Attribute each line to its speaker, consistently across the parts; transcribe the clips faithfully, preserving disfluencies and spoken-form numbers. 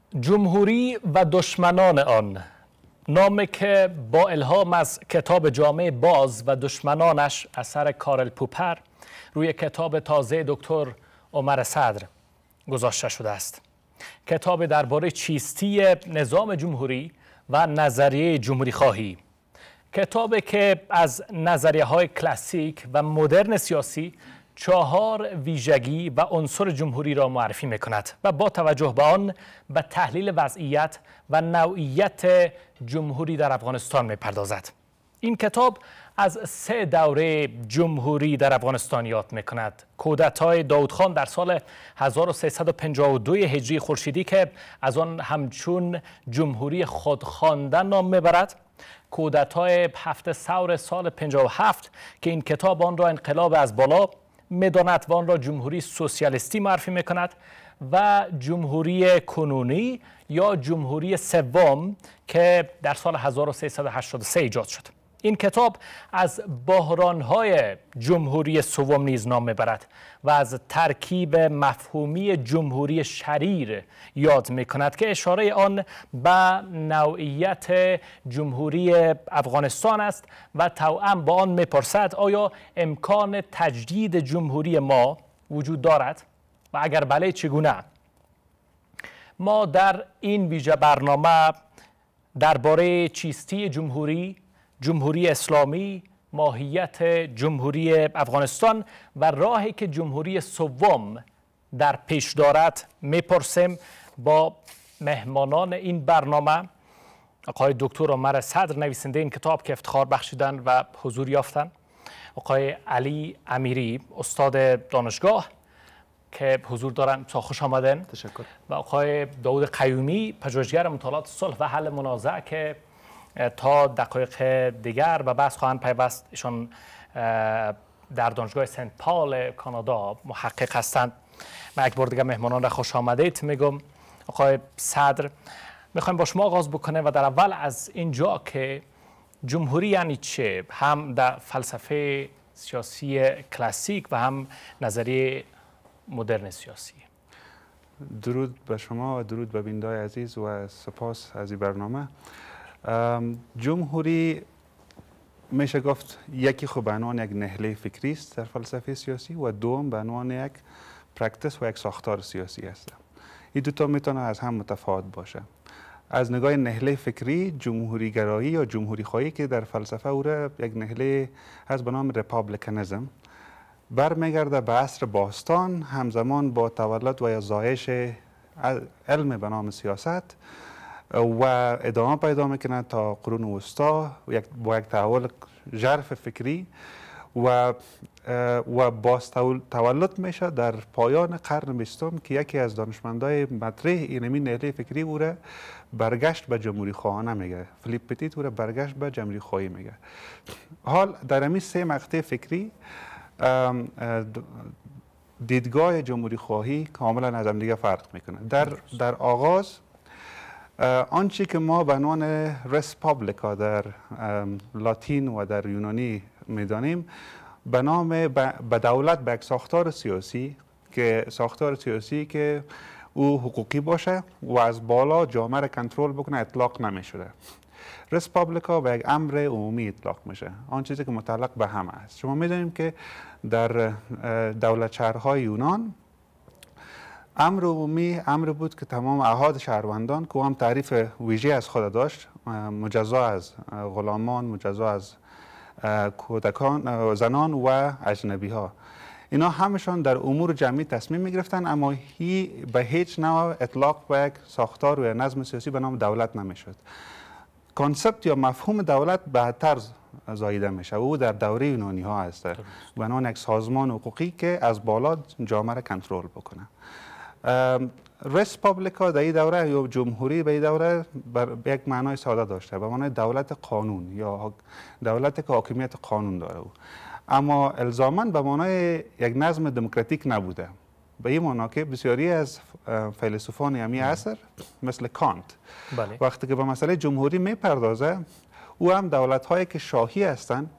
Speaker 1: جمهوری و دشمنان آن، نامی که با الهام از کتاب جامعه باز و دشمنانش اثر کارل پوپر روی کتاب تازه دکتر عمر صدر گذاشته شده است. کتاب درباره چیستی نظام جمهوری و نظریه جمهوری خواهی. کتابی که از نظریه های کلاسیک و مدرن سیاسی چهار ویژگی و عنصر جمهوری را معرفی می‌کند و با توجه به آن به تحلیل وضعیت و نوعیت جمهوری در افغانستان می‌پردازد. این کتاب از سه دوره جمهوری در افغانستان یاد می‌کند. کودتای داود خان در سال هزار و سیصد و پنجاه و دو هجری خورشیدی که از آن همچون جمهوری خودخوانده نام می‌برد، کودتای هفت ثور سال پنجاه و هفت که این کتاب آن را انقلاب از بالا می‌داند و آن را جمهوری سوسیالیستی معرفی می‌کند، و جمهوری کنونی یا جمهوری سوم که در سال هزار و سیصد و هشتاد و سه ایجاد شد. این کتاب از بحران‌های جمهوری سوم نیز نام می‌برد و از ترکیب مفهومی جمهوری شریر یاد می‌کند که اشاره آن به نوعیت جمهوری افغانستان است و توأم با آن می‌پرسد آیا امکان تجدید جمهوری ما وجود دارد و اگر بله چگونه؟ ما در این ویژه برنامه درباره چیستی جمهوری، جمهوری اسلامی، ماهیت جمهوری افغانستان و راهی که جمهوری سوم در پیش دارد میپرسیم با مهمانان این برنامه، آقای دکتر عمر صدر نویسنده این کتاب که افتخار بخشیدن و حضور یافتن، آقای علی امیری استاد دانشگاه که حضور دارن، خوش آمدن.
Speaker 2: تشکر. و
Speaker 1: آقای داود قیومی پژوهشگر مطالعات صلح و حل منازعه که تا دقایق دیگر به بحث خواهند پیوست. ایشان در دانشگاه سنت پال کانادا محقق هستند. من یک بار دیگه مهمانان را خوش آمدید میگم. آقای صدر، میخوایم با شما آغاز بکنیم و در اول از اینجا که جمهوری یعنی چه، هم در فلسفه سیاسی کلاسیک و هم نظریه مدرن سیاسی.
Speaker 2: درود به شما و درود به بینندگان عزیز و سپاس از این برنامه. جمهوری میشه گفت یکی خب به عنوان یک نهله فکری است در فلسفه سیاسی و دوم به عنوان یک پرکتیس و یک ساختار سیاسی است. این دو تا میتونه از هم متفاوت باشه. از نگاه نهله فکری، جمهوری گرایی یا جمهوری خواهی که در فلسفه او را یک نهله از به نام رپابلیکنیسم برمیگرده به عصر باستان، همزمان با تولد و یا زایش علم به نام سیاست و ادامه پیدا میکنه تا قرون وسطا با یک تحول ژرف فکری و و باز تولد میشه در پایان قرن بیستم که یکی از دانشمندای مطرح اینمی نهله فکری او را برگشت به جمهوری خواهانه میگه. فلیپ پتیت او را برگشت به جمهوری خواهی میگه. حال در امی سه مقطع فکری دیدگاه جمهوری خواهی کاملا از هم دیگه فرق میکنه. در در آغاز آنچه که ما به عنوان رس پابلیکا در لاتین و در یونانی میدانیم به نام به دولت به یک ساختار سیاسی که ساختار سیاسی که او حقوقی باشه و از بالا جامعه را کنترل بکنه اطلاق نمیشده. رس پابلیکا به یک امر عمومی اطلاق میشه، آن چیزی که متعلق به همه است. شما میدونیم که در دولت شهرهای یونان امر عمومی امر بود که تمام احاد شهروندان که هم تعریف ویژه از خود داشت، مجزا از غلامان، مجزا از کودکان، زنان و اجنبی ها، اینا همشون در امور جمعی تصمیم می گرفتن، اما هی به هیچ نوع اطلاق به یک ساختار و نظم سیاسی به نام دولت نمیشد. کانسپت یا مفهوم دولت بعدتر زاییده میشه و او در دوره یونانی ها است، به عنوان یک سازمان حقوقی که از بالا جامعه را کنترل بکنه. رس پابلیکا در این دوره یا جمهوری به این دوره بر یک معنای ساده داشته، به معنای دولت قانون یا دولت که حاکمیت قانون داره او. اما الزاما به معنای یک نظم دموکراتیک نبوده. به این معنا که بسیاری از فیلسوفان امی عصر مثل کانت
Speaker 1: بله.
Speaker 2: وقتی که به مسئله جمهوری میپردازه، او هم دولت هایی که شاهی هستند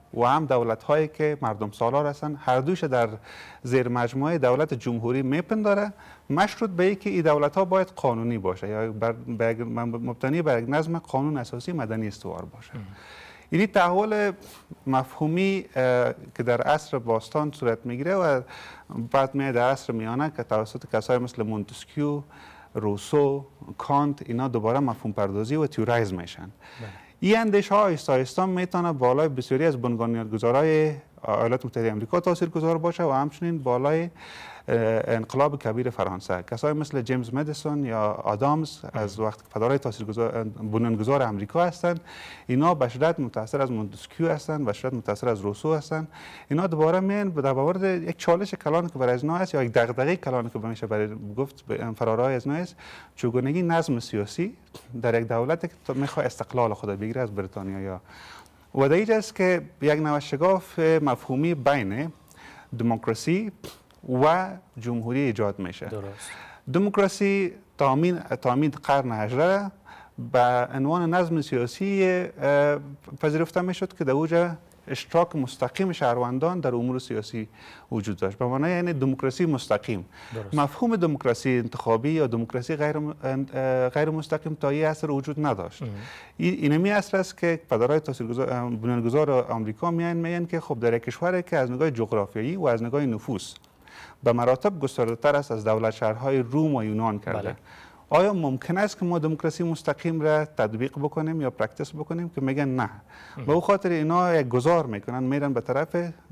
Speaker 2: و هم دولت هایی که مردم سالار هستند، هر دوش در زیر مجموعه دولت جمهوری میپنداره، مشروط به اینکه این دولت ها باید قانونی باشه یا بر مبتنی بر یک نظم قانون اساسی مدنی استوار باشه. این تحول مفهومی که در عصر باستان صورت میگیره و بعد میاد در عصر میانه که توسط کسای مثل مونتسکیو، روسو، کانت اینا دوباره مفهوم پردازی و تیوریزم میشن. این اندیشه ها آهسته آهسته میتونه بالای بسیاری از بنیانگذارای ایالات متحده آمریکا تاثیرگذار باشه و همچنین بالای انقلاب کبیر فرانسه. کسایی مثل جیمز مدیسون یا آدامز از وقت پدرای تاثیرگذار بنیانگذار آمریکا هستند، اینا به شدت متاثر از مونتسکیو هستند، به شدت متاثر از روسو هستند. اینا دوباره میان در مورد یک چالش کلان که برای از هست یا یک دغدغه کلان که بمیشه برای گفت فرارای از است، چگونگی نظم سیاسی در یک دولت که میخواد استقلال خود بگیره از بریتانیا. یا و در است که یک نوع شگاف مفهومی بین دموکراسی و جمهوری ایجاد میشه.
Speaker 1: درست.
Speaker 2: دموکراسی تامین تامین قرن هجده به عنوان نظم سیاسی پذیرفته میشد که در اوج اشتراک مستقیم شهروندان در امور سیاسی وجود داشت. به معنای یعنی دموکراسی مستقیم. درست. مفهوم دموکراسی انتخابی یا دموکراسی غیر غیر مستقیم تا این عصر وجود نداشت. اینمی عصر است که پدرای تاثیرگذار بنیانگذار آمریکا میان میان که خب در یک کشوری که از نگاه جغرافیایی و از نگاه نفوس به مراتب گسترده‌تر است از دولت شهرهای روم و یونان کرده. بله. آیا ممکن است که ما دموکراسی مستقیم را تطبیق بکنیم یا پرکتیس بکنیم؟ که میگن نه. به او خاطر اینا یک گذار میکنن، میرن به طرف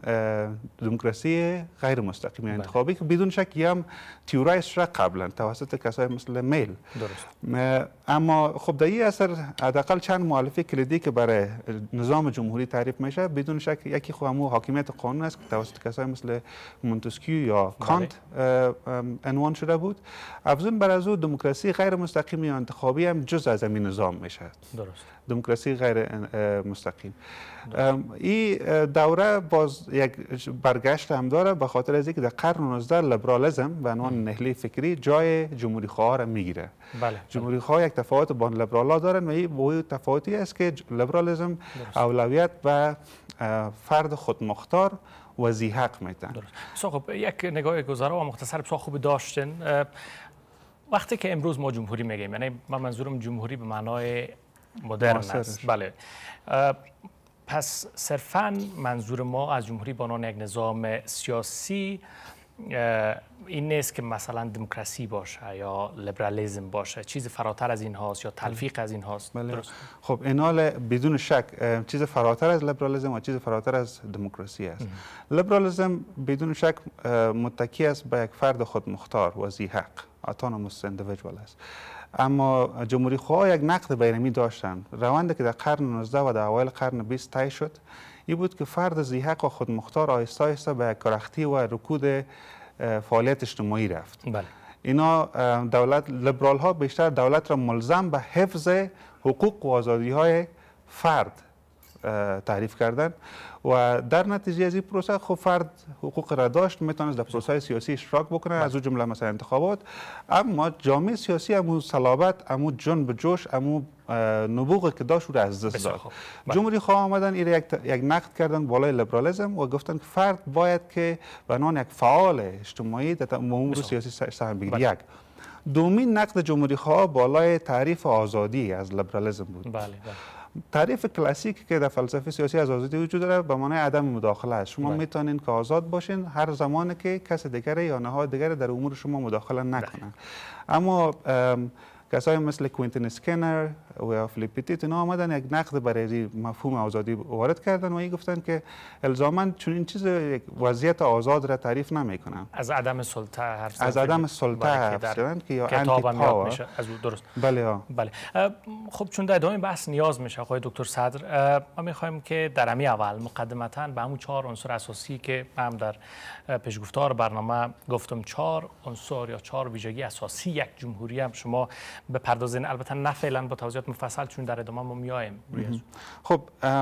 Speaker 2: دموکراسی غیر مستقیم یا انتخابی که بدون شک هم تیورایز شده قبلا توسط کسای مثل میل. درست. اما خب در این اثر حداقل چند مؤلفه کلیدی که برای نظام جمهوری تعریف میشه بدون شک یکی خو همو حاکمیت قانون است که توسط کسای مثل مونتسکیو یا کانت عنوان شده بود. افزون بر از او دموکراسی غیر مستقیم یا انتخابی هم جز از این نظام میشه. درست. دموکراسی غیر مستقیم. این دوره باز یک برگشت هم داره به خاطر از اینکه در قرن نوزدهم لیبرالیسم به عنوان نهله فکری جای جمهوری خواه را میگیره. بله. جمهوری خواه یک تفاوت با لیبرالا دارن و این تفاوتی است که لیبرالیسم اولویت به فرد خودمختار و ذی حق میدن.
Speaker 1: درست. خب یک نگاه گذرا و مختصر بسیار خوب داشتن. وقتی که امروز ما جمهوری میگیم، یعنی من منظورم جمهوری به معنای مدرن است. بله. پس صرفاً منظور ما از جمهوری به عنوان یک نظام سیاسی این نیست که مثلا دموکراسی باشه یا لیبرالیسم باشه، چیز فراتر از این هاست یا تلفیق از این هاست.
Speaker 2: بله. درست. خب اینا بدون شک چیز فراتر از لیبرالیسم و چیز فراتر از دموکراسی است. لیبرالیسم بدون شک متکی است به یک فرد خودمختار و ذی حق، autonomous individual است. اما جمهوری خواه یک نقد بینمی داشتند. روندی که در قرن نوزدهم و در اوایل قرن بیست طی شد این بود که فرد ذی حق و خودمختار آهسته آهسته به کرختی و رکود فعالیت اجتماعی رفت. بله. اینا دولت لیبرال ها بیشتر دولت را ملزم به حفظ حقوق و آزادی های فرد تعریف کردن و در نتیجه از این پروسه خب فرد حقوق را داشت، میتونست در پروسه سیاسی اشتراک بکنه، از اون جمله مثلا انتخابات. اما جامعه سیاسی امو صلابت، امو جنب جوش، امو نبوغی که داشت رو از دست داد. جمهوری خواه آمدن این یک, یک نقد کردن بالای لیبرالیسم و گفتن که فرد باید که به عنوان یک فعال اجتماعی در امور سیاسی سهم بگیره. یک دومین نقد جمهوری خواه بالای تعریف آزادی از لیبرالیسم بود. بله بله. تعریف کلاسیک که در فلسفه سیاسی از آزادی وجود داره به معنای عدم مداخله است. شما میتونین که آزاد باشین هر زمانی که کس دیگری یا نهاد دیگری در امور شما مداخله نکنه. اما کسایی مثل کوینتین اسکینر و فلیپیتیت اینا آمدن یک نقد برای مفهوم آزادی وارد کردن و این گفتن که الزاما چون این چیز یک وضعیت آزاد را تعریف نمیکنن.
Speaker 1: از عدم سلطه حرف
Speaker 2: از عدم سلطه حرف زدن که یا انتی پاور
Speaker 1: میشه از درست.
Speaker 2: بله ها.
Speaker 1: بله. خب چون در ادامه بحث نیاز میشه آقای دکتر صدر، ما میخوایم که در همین اول مقدمتاً به همون چهار عنصر اساسی که هم در پیشگفتار برنامه گفتم، چهار عنصر یا چهار ویژگی اساسی یک جمهوری هم شما بپردازین. البته نه فعلا با توضیحات مفصل چون در ادامه ما میایم.
Speaker 2: خب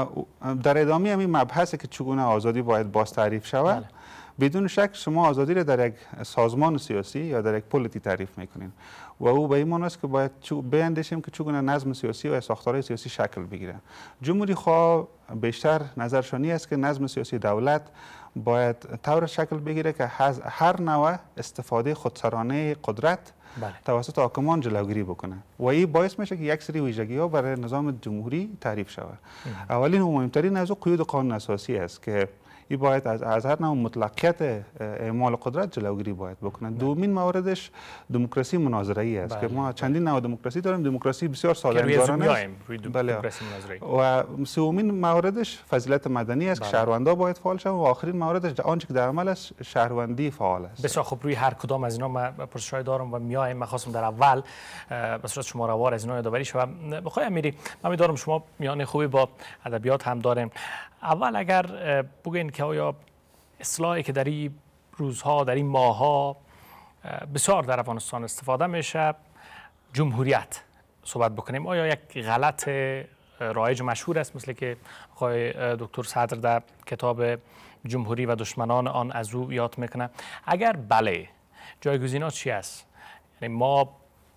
Speaker 2: در ادامه همین مبحثی که چگونه آزادی باید باز تعریف شود، بله. بدون شک شما آزادی را در یک سازمان سیاسی یا در یک پلیتی تعریف میکنین و او به این معنی است که باید بیندیشیم که چگونه نظم سیاسی و ساختارهای سیاسی شکل بگیره. جمهوری خواه بیشتر نظرشانی است که نظم سیاسی دولت باید طور شکل بگیره که هر نوع استفاده خودسرانه قدرت بله. توسط حاکمان جلوگیری بکنه و این باعث میشه که یک سری ویژگی ها برای نظام جمهوری تعریف شود. اولین و مهمترین از او قیود قانون اساسی است که این باید از, از هر نوع مطلقیت اعمال قدرت جلوگیری باید بکنه. دومین موردش دموکراسی مناظره‌ای است بله. که ما چندین نوع دموکراسی داریم. دموکراسی بسیار سالم‌دارانه است. بله. و سومین موردش فضیلت مدنی است بله. که شهروندان باید فعال شوند و آخرین موردش آنچه که در عمل است شهروندی فعال است.
Speaker 1: بسیار خوب. روی هر کدام از اینا من پرسش‌های دارم و میایم. من خواستم در اول به صورت شماره‌وار از اینا یادآوری شوم. بخوای امیری من می‌دارم شما میان خوبی با ادبیات هم دارین. اول اگر بگین که آیا اصطلاحی که در این روزها در این ماه‌ها بسیار در افغانستان استفاده میشه جمهوریت صحبت بکنیم، آیا یک غلط رایج مشهور است مثل که آقای دکتر صدر در کتاب جمهوری و دشمنان آن از او یاد میکنه؟ اگر بله، جایگزینات چی است؟ یعنی ما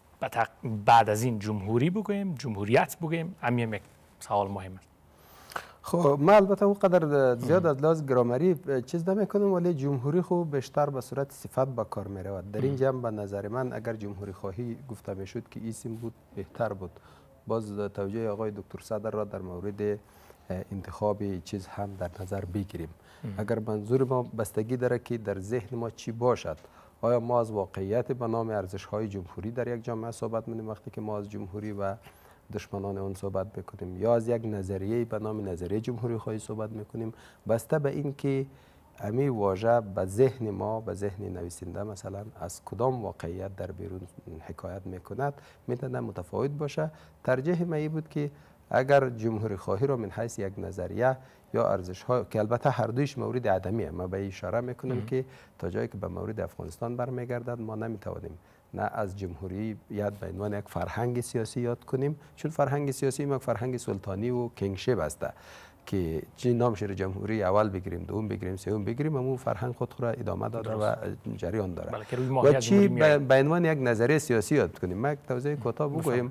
Speaker 1: بعد از این جمهوری بگوییم، جمهوریت بگوییم؟ همین یک سوال مهم است.
Speaker 3: خب ما البته او قدر زیاد از لحاظ گرامری چیز نمیکنیم، ولی جمهوری خوب بیشتر به صورت صفت به کار می رود. در این جمع به نظر من اگر جمهوری خواهی گفته میشد که اسم بود بهتر بود. باز توجه آقای دکتر صدر را در مورد انتخاب چیز هم در نظر بگیریم. اگر منظور ما بستگی داره که در ذهن ما چی باشد، آیا ما از واقعیت به نام ارزش های جمهوری در یک جامعه صحبت می‌کنیم وقتی که ما از جمهوری و دشمنان اون صحبت بکنیم، یا از یک نظریه به نام نظریه جمهوری خواهی صحبت میکنیم؟ بسته به این که امی واژه به ذهن ما، به ذهن نویسنده مثلا از کدام واقعیت در بیرون حکایت میکند میتونه متفاوت باشه. ترجیح من بود که اگر جمهوری خواهی را من حیث یک نظریه یا ارزش ها که البته هر دویش مورد عدمیه، ما به اشاره میکنم که تا جایی که به مورد افغانستان برمیگردد ما نمیتوانیم نه از جمهوری یاد به عنوان یک فرهنگ سیاسی یاد کنیم، چون فرهنگ سیاسی ما فرهنگ سلطانی و کینگشپ است که چی نامش رو جمهوری اول بگیریم، دوم بگیریم، سوم بگیریم، اما فرهنگ خود را ادامه داده و جریان داره. و چی به عنوان یک نظریه سیاسی یاد کنیم. ما یک توضیح کوتاه بگویم.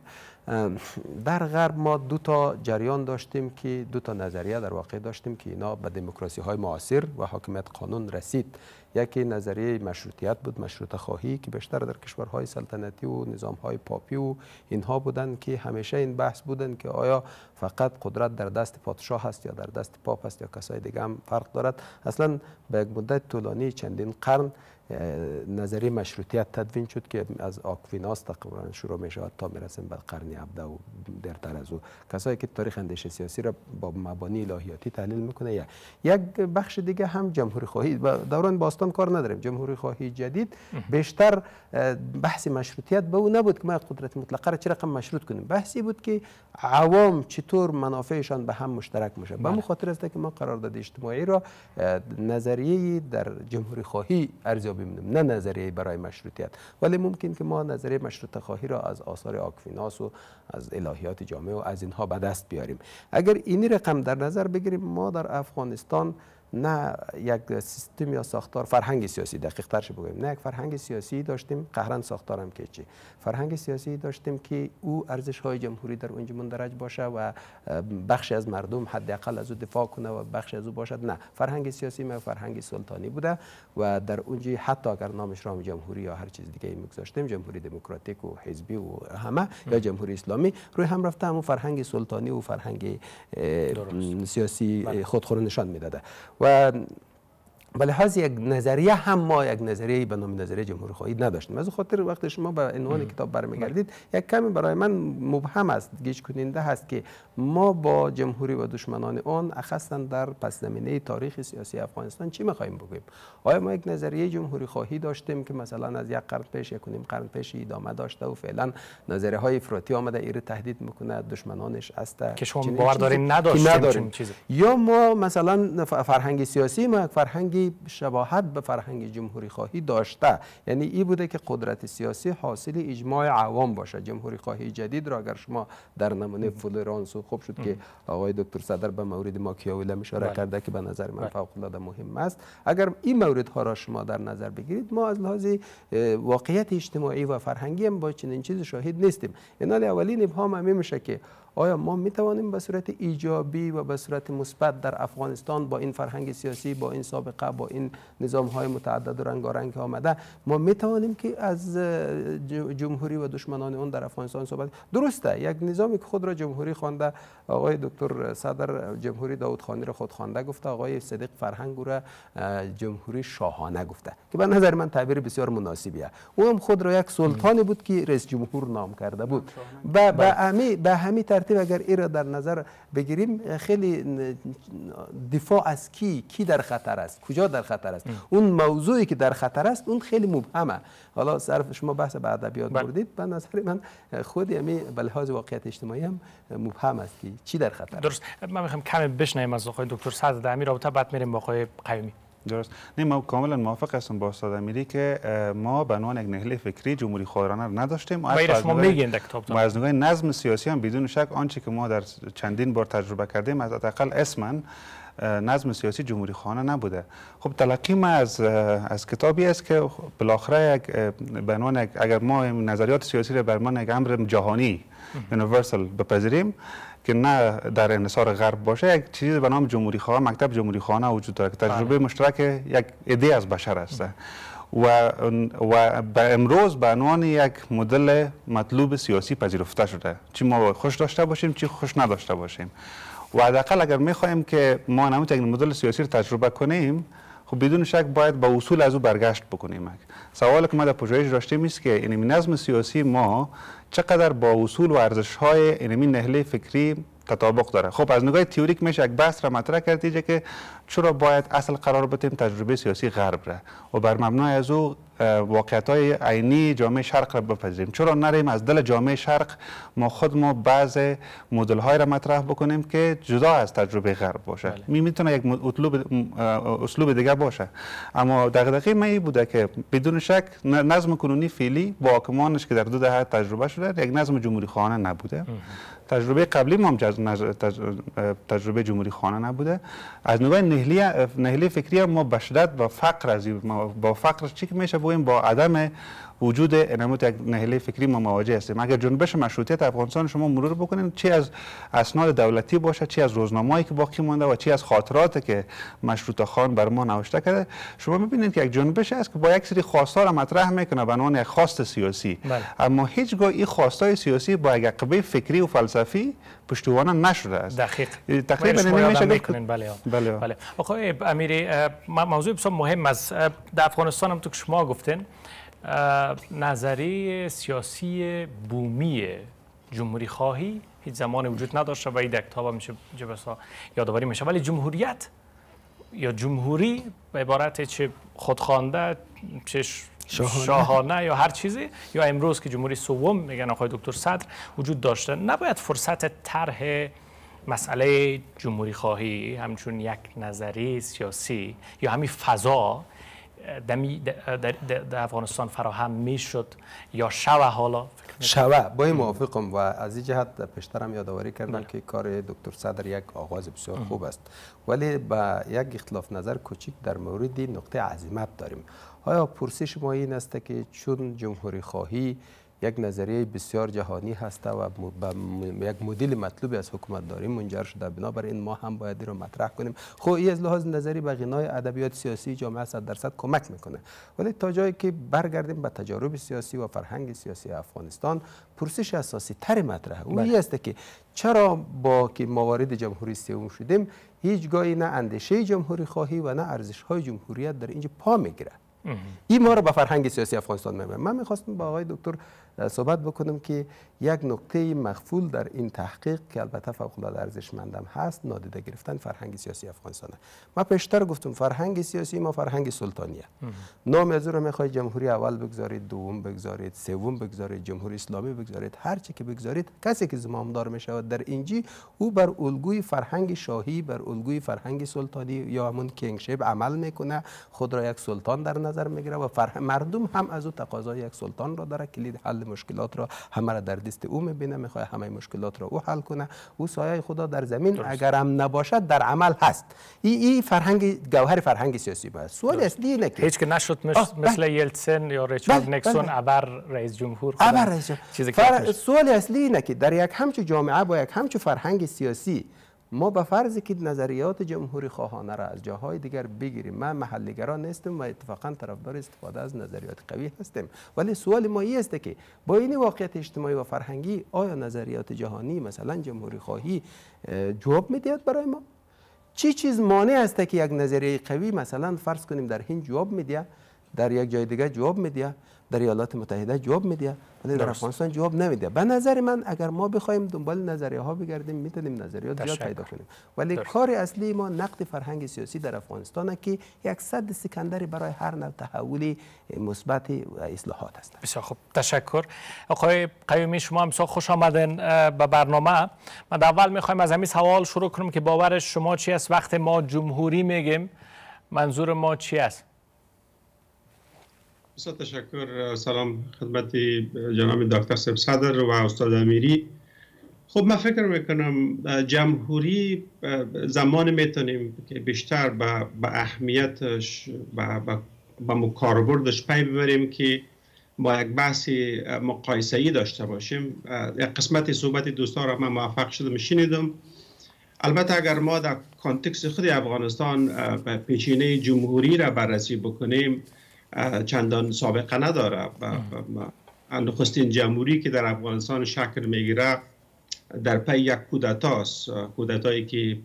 Speaker 3: در غرب ما دو تا جریان داشتیم که دو تا نظریه در واقع داشتیم که اینا به دموکراسی های معاصر و حاکمیت قانون رسید. یکی نظریه مشروطیت بود، مشروطه خواهی که بیشتر در کشورهای سلطنتی و نظامهای پاپی و اینها بودن که همیشه این بحث بودن که آیا فقط قدرت در دست پادشاه است یا در دست پاپ است یا کسای دیگه هم فرق دارد. اصلا به یک مدت طولانی چندین قرن نظریه مشروطیت تدوین شد که از آکویناس تقریبا شروع می شود تا میرسیم به قرن هفده و دیرتر از او. کسایی که تاریخ اندیشه سیاسی را با مبانی الهیاتی تحلیل میکنه. یا یک بخش دیگه هم جمهوری خواهی. دوران باستان کار نداریم. جمهوری خواهی جدید بیشتر بحث مشروطیت به او نبود که ما قدرت مطلقه را چه رقم مشروط کنیم. بحثی بود که عوام چطور منافعشان به هم مشترک میشه. به همین خاطر است که ما قرارداد اجتماعی را نظریه در جمهوری خواهی ارزیابی ببینیم، نه نظریه برای مشروطیت. ولی ممکن که ما نظریه مشروطه خواهی را از آثار آکویناس و از الهیات جامعه و از اینها به دست بیاریم. اگر اینی رقم در نظر بگیریم، ما در افغانستان نه یک سیستم یا ساختار فرهنگ سیاسی دقیق ترش بگویم، نه یک فرهنگ سیاسی داشتیم قهرن ساختارم که چی فرهنگ سیاسی داشتیم که او ارزش های جمهوری در اونجا مندرج باشه و بخشی از مردم حداقل از او دفاع کنه و بخشی از او باشد. نه، فرهنگ سیاسی ما فرهنگ سلطانی بوده و در اونجا حتی اگر نامش را جمهوری یا هر چیز دیگه میگذاشتیم، جمهوری دموکراتیک و حزبی و همه یا جمهوری اسلامی، روی هم رفته همون فرهنگ سلطانی و فرهنگ سیاسی خودخور نشان میداده. و به لحاظ یک نظریه هم ما یک نظریه به نام نظریه جمهوری خواهی نداشتیم. از خاطر وقتی شما به عنوان کتاب برمیگردید یک کمی برای من مبهم است، گیج کننده هست که ما با جمهوری و دشمنان آن اخصا در پس زمینه تاریخ سیاسی افغانستان چی می‌خوایم بگوییم؟ آیا ما یک نظریه جمهوری خواهی داشتیم که مثلا از یک قرن پیش یک نیم قرن پیش ادامه داشته و فعلا نظریه های افراطی آمده ایره تهدید میکنه، دشمنانش است
Speaker 1: که شما باور دارین نداشتیم چیزی؟
Speaker 3: یا ما مثلا فرهنگ سیاسی ما فرهنگ خیلی شباهت به فرهنگ جمهوری خواهی داشته. یعنی این بوده که قدرت سیاسی حاصل اجماع عوام باشه. جمهوری خواهی جدید را اگر شما در نمونه فلورانس خوب شد که آقای دکتر صدر به مورد ماکیاولی اشاره کرده که به نظر من فوق العاده مهم است. اگر این موردها را شما در نظر بگیرید، ما از لحاظ واقعیت اجتماعی و فرهنگی هم با چنین چیز شاهد نیستیم. اینال اولین ابهام همین میشه که آیا ما می توانیم به صورت ایجابی و به صورت مثبت در افغانستان با این فرهنگ سیاسی، با این سابقه، با این نظام های متعدد و رنگارنگ که آمده، ما می توانیم که از جمهوری و دشمنان اون در افغانستان صحبت؟ درسته، یک نظامی که خود را جمهوری خوانده، آقای دکتر صدر جمهوری داودخانی را خود خوانده گفته، آقای صدیق فرهنگ را جمهوری شاهانه گفته که به نظر من تعبیر بسیار مناسبیه. او هم خود را یک سلطانی بود که رئیس جمهور نام کرده بود. به به همین به همین ترتیب اگر این را در نظر بگیریم، خیلی دفاع از کی کی در خطر است، کجا در خطر است، اون موضوعی که در خطر است اون خیلی مبهمه. حالا صرف شما بحث به ادبیات بردید، به نظر من خود یعنی به لحاظ واقعیت اجتماعی هم مبهم است که چی در خطر.
Speaker 1: درست. من میخوام کمی بشنویم از آقای دکتر صدر در همین رابطه، بعد میریم با آقای قیومی.
Speaker 2: درست. نه، ما کاملا موافق هستم با استاد امیری که ما به عنوان یک نهله فکری جمهوری خواهرانه رو نداشتیم.
Speaker 1: ما شما میگین در کتابتون.
Speaker 2: ما از نگاه نظم سیاسی هم بدون شک آنچه که ما در چندین بار تجربه کردیم از حداقل اسما نظم سیاسی جمهوری خواهانه نبوده. خب تلقی ما از از کتابی است که بالاخره یک به عنوان اگر ما نظریات سیاسی را بر عنوان یک امر جهانی یونیورسال بپذیریم که نه در انحصار غرب باشه، یک چیزی به نام جمهوری خواه، مکتب جمهوری خواهانه وجود داره که تجربه مشترک یک ایده از بشر است و و به امروز به عنوان یک مدل مطلوب سیاسی پذیرفته شده، چی ما خوش داشته باشیم چی خوش نداشته باشیم. و حداقل اگر میخوایم که ما نمود یک مدل سیاسی رو تجربه کنیم، خب بدون شک باید با اصول از او برگشت بکنیم. سوالی که ما در پژوهش داشتیم است که این نظم سیاسی ما چقدر با اصول و ارزش‌های این نهله فکری تطابق داره. خب از نگاه تئوریک میشه یک بحث را مطرح کرد که چرا باید اصل قرار بدیم تجربه سیاسی غرب را و بر مبنای از او واقعیت‌های عینی جامعه شرق را بپذیریم. چرا نریم از دل جامعه شرق ما خود ما بعض مدل‌های را مطرح بکنیم که جدا از تجربه غرب باشه. می میتونه یک اسلوب اسلوب دیگه باشه. اما دغدغه ما این بوده که بدون شک نظم کنونی فعلی با حاکمانش که در دو دهه تجربه شده یک نظم جمهوری خواهانه نبوده. تجربه قبلی ما هم تجربه جمهوری خواهانه نبوده. از نگاه نهلی نهلی فکری ما به شدت با فقر از با فقر چی که میشه بگوییم با عدم وجود نمود یک نهله فکری ما مواجه هستیم. اگر جنبش مشروطیت افغانستان شما مرور بکنید، چی از اسناد دولتی باشه، چی از روزنامه‌ای که باقی مانده و چی از خاطراتی که مشروطه خان بر ما نوشته کرده، شما می‌بینید که یک جنبش است که با یک سری خواست‌ها را مطرح میکنه به عنوان یک خواست سیاسی. بله. اما هیچگاه این خواست‌های سیاسی با یک عقبه فکری و فلسفی پشتوانه نشده است.
Speaker 1: دقیق.
Speaker 2: تقریبا نمیشه
Speaker 1: میکنین. بله. بله. بله. آقای امیری، موضوع بسیار مهم است. در افغانستان هم تو که شما گفتین نظریه سیاسی بومی جمهوری خواهی هیچ زمان وجود نداشته و این در کتاب میشه جبسا یادآوری میشه، ولی جمهوریت یا جمهوری به عبارت چه خودخوانده چه شاهانه. شاهانه یا هر چیزی یا امروز که جمهوری سوم میگن آقای دکتر صدر وجود داشته. نباید فرصت طرح مسئله جمهوری خواهی همچون یک نظریه سیاسی یا همین فضا دمی در, در افغانستان فراهم میشد یا شوه؟ حالا
Speaker 3: شوه با این موافقم و از این جهت پیشترم یادآوری کردم که کار دکتر صدر یک آغاز بسیار خوب است، ولی با یک اختلاف نظر کوچیک در مورد نقطه عظمت داریم. آیا پرسش ما این است که چون جمهوری خواهی یک نظریه بسیار جهانی هسته و به یک مدل مطلوبی از حکومت داری منجر شده، بنابراین ما هم باید این رو مطرح کنیم. خب این از لحاظ نظری به غنای ادبیات سیاسی جامعه صد درصد کمک میکنه، ولی تا جایی که برگردیم به تجارب سیاسی و فرهنگ سیاسی افغانستان، پرسش اساسی تر مطرحه اون این است که چرا با که موارد جمهوری سوم شدیم هیچگاهی نه اندیشه جمهوری خواهی و نه ارزش های جمهوریت در اینجا پا میگیره. این ما رو به فرهنگ سیاسی افغانستان میبره. من میخواستم با آقای دکتر صحبت بکنم که یک نقطه مخفول در این تحقیق که البته فوق العاده ارزشمندم هست نادیده گرفتن فرهنگ سیاسی افغانستان. ما پیشتر گفتم فرهنگ سیاسی ما فرهنگ سلطانیه. نام از رو میخواید جمهوری اول بگذارید، دوم بگذارید، سوم بگذارید، جمهوری اسلامی بگذارید، هر چی که بگذارید کسی که زمامدار میشود در اینجی او بر الگوی فرهنگ شاهی، بر الگوی فرهنگ سلطانی یا همون کینگشیپ عمل میکنه، خود را یک سلطان در نظر میگیره و فرهنگ مردم هم از او تقاضای یک سلطان را داره، کلید حل مشکلات را همه را در دست او میبینه، میخواد همه مشکلات را او حل کنه. او سایه خدا در زمین درست. اگر هم نباشد در عمل هست. این ای فرهنگ گوهر فرهنگ سیاسی بود. سوال اصلی اینه که
Speaker 1: هیچ که نشد مثل یلتسن یا ریچارد نیکسون ابر رئیس جمهور
Speaker 3: ابر رئیس جمهور. سوال اصلی اینه که در یک همچو جامعه با یک همچو فرهنگ سیاسی ما به فرض که نظریات جمهوری خواهانه را از جاهای دیگر بگیریم، من محلیگرا نیستم و اتفاقا طرفدار استفاده از نظریات قوی هستم، ولی سوال ما این است که با این واقعیت اجتماعی و فرهنگی آیا نظریات جهانی مثلا جمهوری خواهی جواب میدهد برای ما؟ چی چیز مانع است که یک نظریه قوی مثلا فرض کنیم در هند جواب میده، در یک جای دیگه جواب میده، در ایالات متحده جواب میده، ولی در افغانستان جواب نمیده. به نظر من اگر ما بخوایم دنبال نظریه ها بگردیم میتونیم نظریات زیاد پیدا کنیم، ولی درست. کار اصلی ما نقد فرهنگ سیاسی در افغانستان که یک صد سکندری برای هر نوع تحولی مثبت و اصلاحات است.
Speaker 1: بسیار خوب، تشکر. آقای قیومی شما هم بسیار خوش آمدین به برنامه. من اول میخوایم از همین سوال شروع کنم که باور شما چی است وقتی ما جمهوری میگیم منظور ما چی است؟
Speaker 4: بسیار تشکر. سلام خدمت جناب دکتر صاحب صدر و استاد امیری. خب من فکر میکنم جمهوری زمان میتونیم که بیشتر به اهمیتش و به مکاربردش پی ببریم که با یک بحث مقایسه‌ای داشته باشیم. یک قسمت صحبت دوستان را من موفق شدم شنیدم. البته اگر ما در کانتکست خود افغانستان پیشینه جمهوری را بررسی بکنیم چندان سابقه نداره. نخستین جمهوری که در افغانستان شکل میگیره در پی یک کودتاست، کودتایی که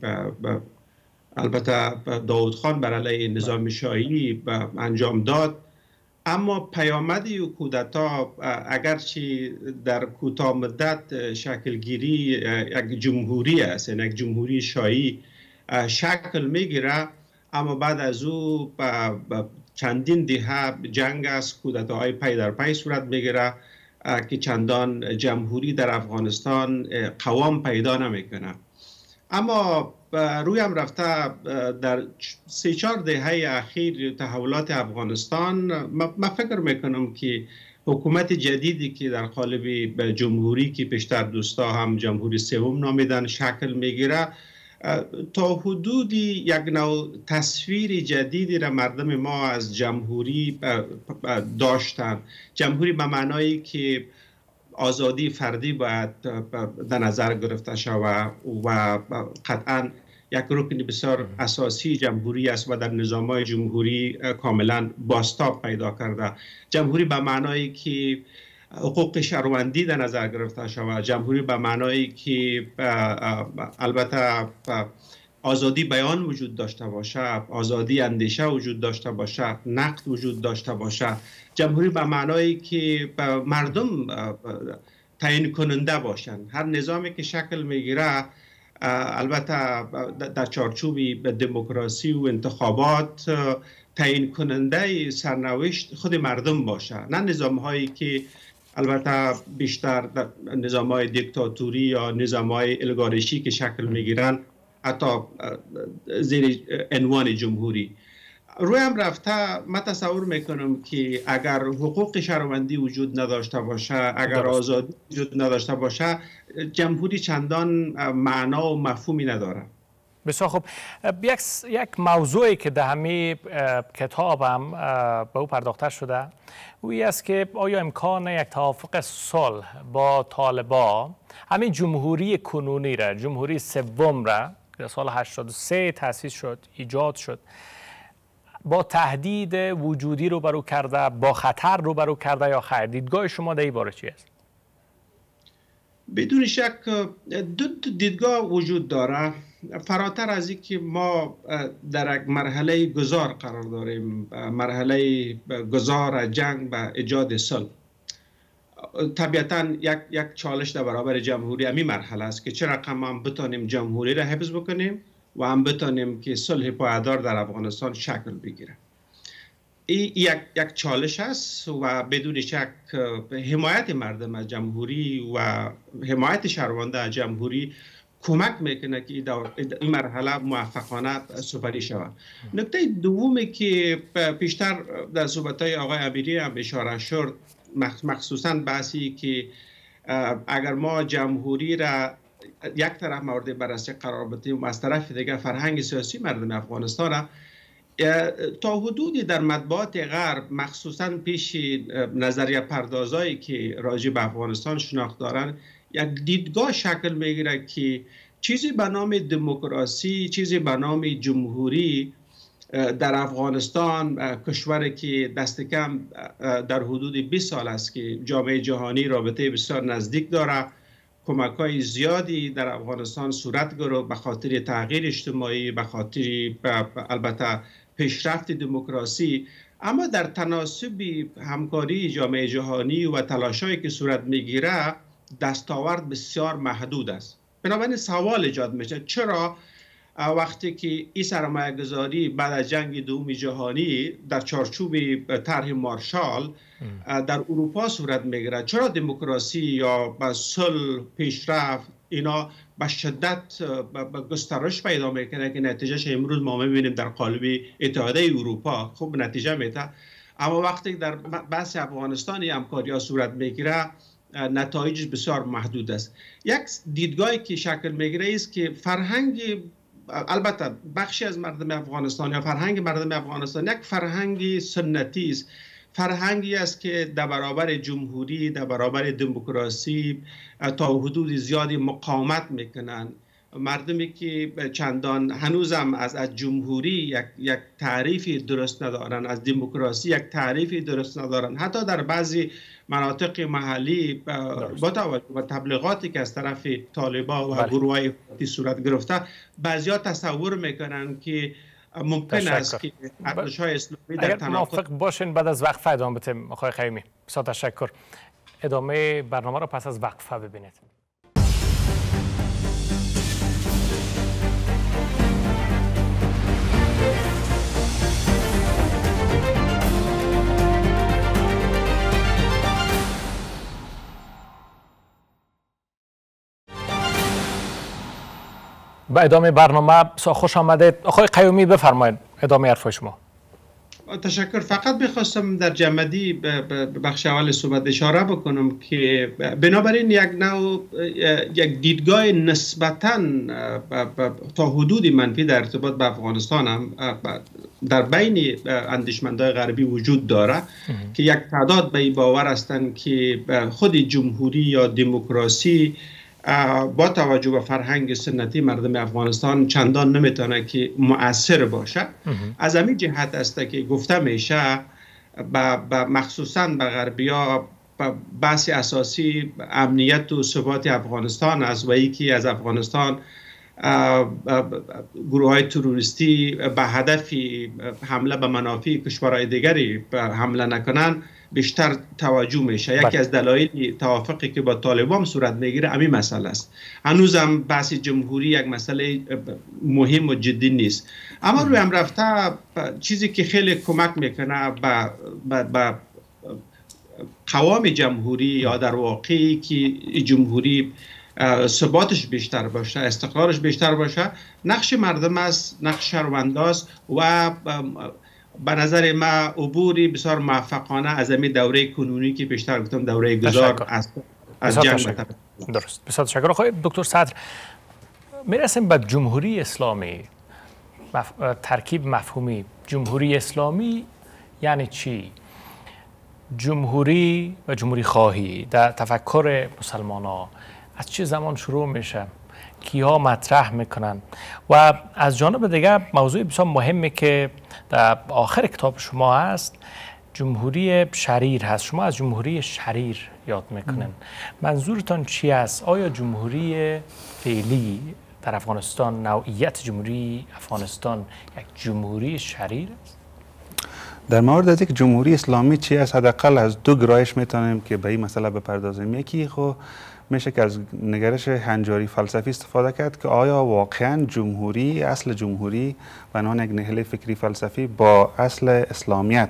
Speaker 4: البته داود خان بر علیه نظام شاهی انجام داد، اما پیامدی و کودتا اگرچه در کوتاه مدت شکلگیری یک جمهوری است، یک جمهوری شاهی شکل میگیره، اما بعد از او چندین دهه جنگ است، کودتاهای پی در پی صورت میگیره که چندان جمهوری در افغانستان قوام پیدا نمیکنه. اما روی هم رفته در سه چهار دهه اخیر تحولات افغانستان، من فکر میکنم که حکومت جدیدی که در قالب جمهوری که پیشتر دوستا هم جمهوری سوم نامیدن شکل میگیره، تا حدودی یک نوع تصویر جدیدی را مردم ما از جمهوری داشتن. جمهوری به معنایی که آزادی فردی باید در نظر گرفته شود و قطعا یک رکن بسیار اساسی جمهوری است و در نظام‌های جمهوری کاملا بازتاب پیدا کرده. جمهوری به معنایی که حقوق شهروندی در نظر گرفته شود، جمهوری به معنایی که البته آزادی بیان وجود داشته باشه، آزادی اندیشه وجود داشته باشه، نقد وجود داشته باشه، جمهوری به معنایی که مردم تعیین کننده باشند. هر نظامی که شکل میگیره البته در چارچوب دموکراسی و انتخابات تعیین کننده سرنوشت خود مردم باشه، نه نظام هایی که البته بیشتر نظام های دیکتاتوری یا نظام های الیگارشی که شکل میگیرن حتی زیر عنوان جمهوری. روی هم رفته من تصور میکنم که اگر حقوق شهروندی وجود نداشته باشه، اگر آزادی وجود نداشته باشه، جمهوری چندان معنا و مفهومی نداره.
Speaker 1: بسیار خوب. یک یک موضوعی که در همین کتابم به او پرداخته شده اویی است که آیا امکان یک توافق صلح با طالبان همین جمهوری کنونی را، جمهوری سوم را که سال هشتاد و سه تأسیس شد، ایجاد شد، با تهدید وجودی روبرو کرده، با خطر روبرو کرده یا خیر؟ دیدگاه شما در این باره چی است؟
Speaker 4: بدون شک دو دیدگاه وجود داره. فراتر از این که ما در یک مرحله گذار قرار داریم، مرحله گذار جنگ به ایجاد صلح. طبیعتا یک یک چالش در برابر جمهوری امی مرحله است که چه رقم هم بتانیم جمهوری را حفظ بکنیم و هم بتانیم که صلح پایدار در افغانستان شکل بگیره. این یک یک چالش است و بدون شک حمایت مردم از جمهوری و حمایت شهروندان از جمهوری کمک میکنه که این مرحله موفقانه سپری شود. نکته دومی که پیشتر در صحبت‌های آقای امیری هم اشاره شد، مخصوصا بحثی که اگر ما جمهوری را یک طرف مورد بررسی قرار بدیم و از طرف دیگر فرهنگ سیاسی مردم افغانستان را تا حدودی در مطبوعات غرب، مخصوصا پیش نظریه پردازایی که راجع به افغانستان شناخت دارن، یک دیدگاه شکل میگیره که چیزی به نام دموکراسی، چیزی به نام جمهوری در افغانستان، کشوری که دست کم در حدود بیست سال است که جامعه جهانی رابطه بسیار نزدیک داره، کمک‌های زیادی در افغانستان صورت گرفت به خاطر تغییر اجتماعی، به خاطر البته پیشرفت دموکراسی، اما در تناسب همکاری جامعه جهانی و تلاشایی که صورت میگیره دستاورد بسیار محدود است. بنابراین سوال ایجاد میشه چرا وقتی که این سرمایه گذاری بعد از جنگ دوم جهانی در چارچوب طرح مارشال در اروپا صورت میگیره، چرا دموکراسی یا با صلح پیشرفت اینا به شدت گسترش پیدا میکنه که نتیجهش امروز ما میبینیم در قالب اتحادیه اروپا خوب نتیجه میده، اما وقتی در بحث افغانستان همکاری ها صورت میگیره نتایج بسیار محدود است. یک دیدگاهی که شکل میگیره است که فرهنگ، البته بخشی از مردم افغانستان یا فرهنگ مردم افغانستان یک فرهنگ سنتی است، فرهنگی است که در برابر جمهوری، در برابر دموکراسی تا حدود زیادی مقاومت میکنن. مردمی که چندان هنوزم از از جمهوری یک یک تعریفی درست ندارن، از دموکراسی یک تعریفی درست ندارن، حتی در بعضی مناطق محلی با توجه به تبلیغاتی که از طرف طالبان و گروه‌های صورت گرفته، بعضیا تصور میکنن که ممکن است که ارزش‌های اسلامی در
Speaker 1: اگر موافق باشین بعد از وقفه ادامه بدیم. آقای خیومی بسیار تشکر. ادامه برنامه را پس از وقفه ببینید. به ادامه برنامه خوش آمدید. آقای قیومی بفرمایید ادامه حرفای شما.
Speaker 4: تشکر. فقط بخواستم در جمعی به بخش اول صحبت اشاره بکنم که بنابراین یک نوع یک دیدگاه نسبتاً تا حدودی منفی در ارتباط به افغانستان هم در بین اندیشمندان غربی وجود داره که یک تعداد به این باور هستند که خود جمهوری یا دموکراسی با توجه به فرهنگ سنتی مردم افغانستان چندان نمیتونه که مؤثر باشه. از همین جهت است که گفته میشه با مخصوصا به غربیا بحث اساسی امنیت و ثبات افغانستان است و یکی از افغانستان گروه های تروریستی به هدف حمله به منافع کشورهای دیگری حمله نکنن بیشتر توجه میشه. یکی از دلایل توافقی که با طالبان صورت میگیره همین مسئله است. هنوزم بحث جمهوری یک مسئله مهم و جدی نیست، اما روی هم رفته چیزی که خیلی کمک میکنه به به قوام جمهوری یا در واقعی که جمهوری ثباتش بیشتر باشه، استقرارش بیشتر باشه، نقش مردم است، نقش شهرونداست و به نظر ما عبوری بسیار موفقانه از این دوره کنونی که بیشتر گفتم دوره گذار از از جنگ.
Speaker 1: درست. بسیار تشکر. آقای دکتر صدر، میرسیم به جمهوری اسلامی. مف... ترکیب مفهومی جمهوری اسلامی یعنی چی؟ جمهوری و جمهوری خواهی در تفکر مسلمان ها از چه زمان شروع میشه؟ کیها مطرح میکنن؟ و از جانب دیگر موضوع بسیار مهمی که در آخر کتاب شما هست جمهوری شریر هست. شما از جمهوری شریر یاد میکنن. منظورتان چی است؟ آیا جمهوری فعلی در افغانستان، نوعیت جمهوری افغانستان یک جمهوری شریر است؟
Speaker 2: در مورد از یک جمهوری اسلامی چی است، حداقل از دو گرایش میتونیم که به این مسئله بپردازیم. یکی خب میشه که از نگرش هنجاری فلسفی استفاده کرد که آیا واقعا جمهوری، اصل جمهوری به عنوان یک نهله فکری فلسفی با اصل اسلامیت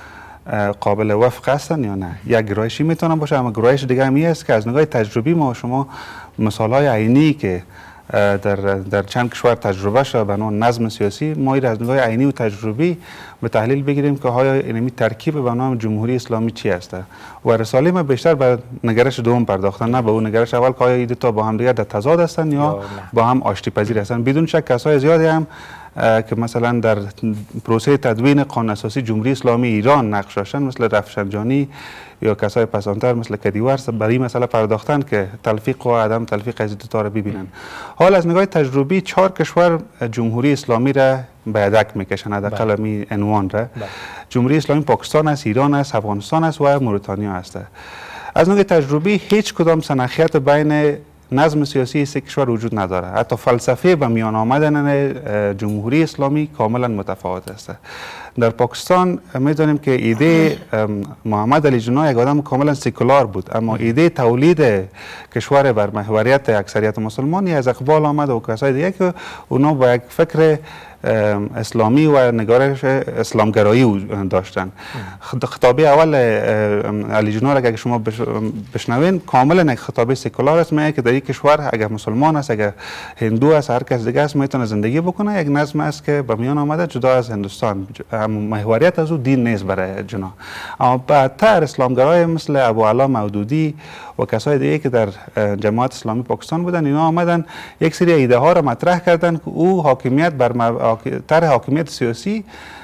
Speaker 2: قابل وفق هستن یا نه. یک گرایشی میتونه باشه، اما گرایش دیگه هم است که از نگاه تجربی ما شما مثالهای عینی که در در چند کشور تجربه شده به نوع نظم سیاسی، ما این از نگاه عینی و تجربی به تحلیل بگیریم که آیا اینمی ترکیب به نام جمهوری اسلامی چی است. و رساله ما بیشتر به نگرش دوم پرداختن، نه به اون نگرش اول که آیا این دو تا با هم دیگر در تضاد هستند یا, یا با هم آشتی پذیر هستند. بدون شک کسای زیادی هم که مثلا در پروسه تدوین قانون اساسی جمهوری اسلامی ایران نقش داشتن، مثل رفشنجانی یا کسای پسانتر مثل کدیورس، برای این مسئله پرداختن که تلفیق و عدم تلفیق از دو تا رو ببینن. حال از نگاه تجربی چهار کشور جمهوری اسلامی را به یدک میکشن، حداقل می عنوان را. جمهوری اسلامی پاکستان است، ایران است، افغانستان است و موريتانیا است. از نگاه تجربی هیچ کدام سنخیت بین نظم سیاسی سه کشور وجود نداره. حتی فلسفه به میان آمدن جمهوری اسلامی کاملا متفاوت است. در پاکستان میدونیم که ایده محمد علی جناح یک آدم کاملا سکولار بود، اما ایده تولید کشور بر محوریت اکثریت مسلمانی از اقبال آمد و کسای دیگه که اونا با یک فکر اسلامی و نگارش اسلامگرایی داشتن. خطابه اول علی جناح اگر شما بشنوین کاملا یک خطابه سکولار است، میگه که در این کشور اگر مسلمان است، اگر هندو است، هر کس دیگه است میتونه زندگی بکنه. یک نظم است که به میان آمده جدا از هندوستان، محوریت از او دین نیست برای جناح. اما بعدتر اسلامگرای مثل ابو علا مودودی و کسای دیگه که در جماعت اسلامی پاکستان بودن، اینا آمدن یک سری ایده ها را مطرح کردن که او حاکمیت بر مب... طرح حاکمیت سیاسی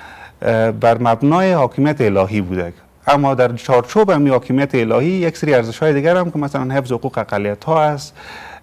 Speaker 2: بر مبنای حاکمیت الهی بوده، اما در چارچوب همین حاکمیت الهی یک سری ارزش‌های دیگر هم که مثلا حفظ حقوق اقلیت‌ها است،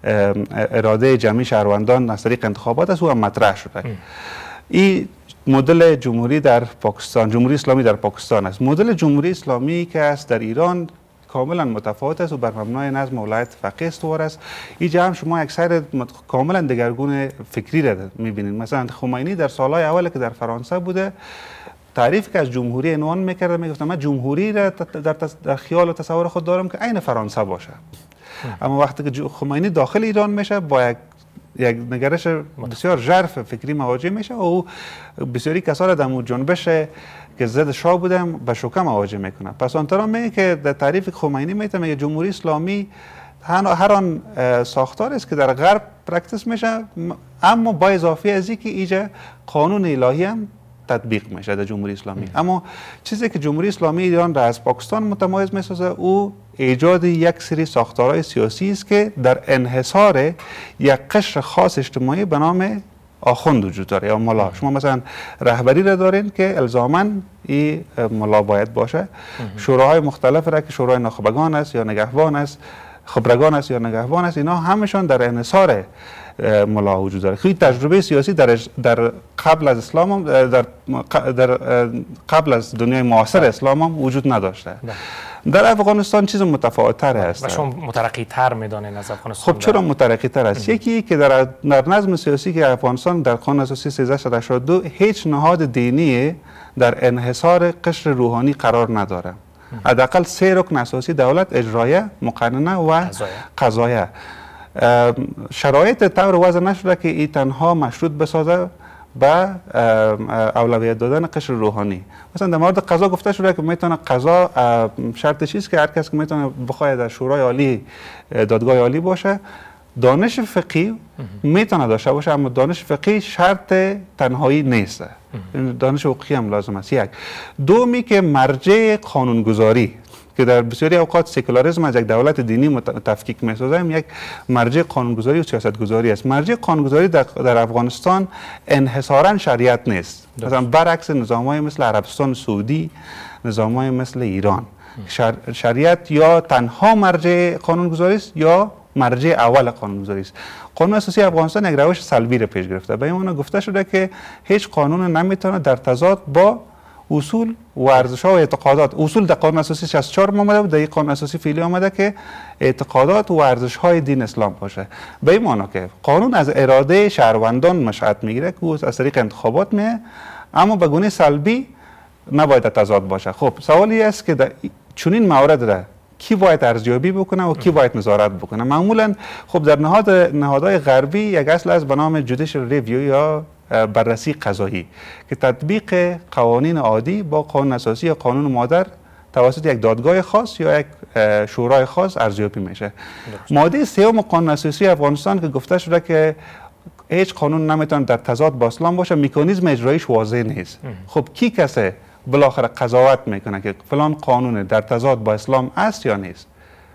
Speaker 2: اراده جمعی شهروندان از طریق انتخابات است، او هم مطرح شده. این مدل جمهوری در پاکستان، جمهوری اسلامی در پاکستان است. مدل جمهوری اسلامی که است در ایران کاملا متفاوت است و بر مبنای نظم ولایت فقیه استوار است. اینجا هم شما اکثر کاملا دگرگون فکری را می‌بینید. مثلا خمینی در سالهای اول که در فرانسه بوده تعریف که از جمهوری عنوان می‌کرد، میگفت من جمهوری را در, در خیال و تصور خود دارم که عین فرانسه باشه. اما وقتی که خمینی داخل ایران میشه با یک یک نگرش بسیار ژرف فکری مواجه میشه و او بسیاری کسا را در جنبش که ضد شاه بودن به شوکه مواجه میکنه. پس آنطورا میگه که در تعریف خمینی میگه میگه جمهوری اسلامی هر آن ساختار است که در غرب پرکتیس میشه، اما با اضافه از اینکه اینجا قانون الهی هم تطبیق میشه در جمهوری اسلامی. اما چیزی که جمهوری اسلامی ایران را از پاکستان متمایز میسازه او ایجاد یک سری ساختارهای سیاسی است که در انحصار یک قشر خاص اجتماعی به نام آخوند وجود داره یا ملا. شما مثلا رهبری را دارین که الزاماً این ملا باید باشه. شوراهای مختلف را که شورای ناخبگان است یا نگهبان است، خبرگان است یا نگهبان است، اینا همشون در انحصار ملا وجود داره. خیلی تجربه سیاسی در در قبل از اسلام در در قبل از دنیای معاصر اسلام هم وجود نداشته. در افغانستان چیز متفاوت تر است.
Speaker 1: و شما مترقی تر میدانید از افغانستان؟
Speaker 2: خب چرا مترقی تر است؟ یکی که در در نظم سیاسی که افغانستان در قانون اساسی سیزده هشتاد و دو هیچ نهاد دینی در انحصار قشر روحانی قرار نداره. حداقل سه رکن اساسی دولت: اجرایه، مقننه و قضایه. شرایط طور وضع نشده که این تنها مشروط بسازه به اولویت دادن قشر روحانی. مثلا در مورد قضا گفته شده که میتونه قضا شرطش است که هر کس که میتونه بخواد در شورای عالی دادگاه عالی باشه. دانش فقهی میتونه داشته باشه، اما دانش فقهی شرط تنهایی نیست. دانش حقوقی هم لازم است. یک دومی که مرجع قانونگذاری که در بسیاری اوقات سکولاریسم از یک دولت دینی تفکیک می‌سازه، یک مرجع قانونگذاری و سیاستگذاری است. مرجع قانونگذاری در, در افغانستان انحصاراً شریعت نیست. مثلا برعکس نظام‌های مثل عربستان سعودی، نظام‌های مثل ایران، شر... شریعت یا تنها مرجع قانونگذاری است یا مرجع اول قانونگذاری است. قانون اساسی افغانستان یک روش سلبی را پیش گرفته. به این معنی گفته شده که هیچ قانون نمیتونه در تضاد با اصول و ارزش‌ها و اعتقادات. اصول در قانون اساسی شصت و چهار آمده و در قانون اساسی فعلی آمده که اعتقادات و ارزش‌های دین اسلام باشه. به این معنی که قانون از اراده شهروندان مشهد میگیره که از طریق انتخابات میه، اما به گونه سلبی نباید تضاد باشه. خب سوالی است که در چنین موارد را کی باید ارزیابی بکنه و کی باید نظارت بکنه؟ معمولا خب در نهاد نهادهای غربی یک اصل است به نام جودیشال ریویو یا بررسی قضایی که تطبیق قوانین عادی با قانون اساسی یا قانون مادر توسط یک دادگاه خاص یا یک شورای خاص ارزیابی میشه. ماده سوم قانون اساسی افغانستان که گفته شده که هیچ قانون نمیتونه در تضاد با اسلام باشه، مکانیزم اجرایش واضح نیست. خب کی کسه بالاخره قضاوت میکنه که فلان قانون در تضاد با اسلام است یا نیست؟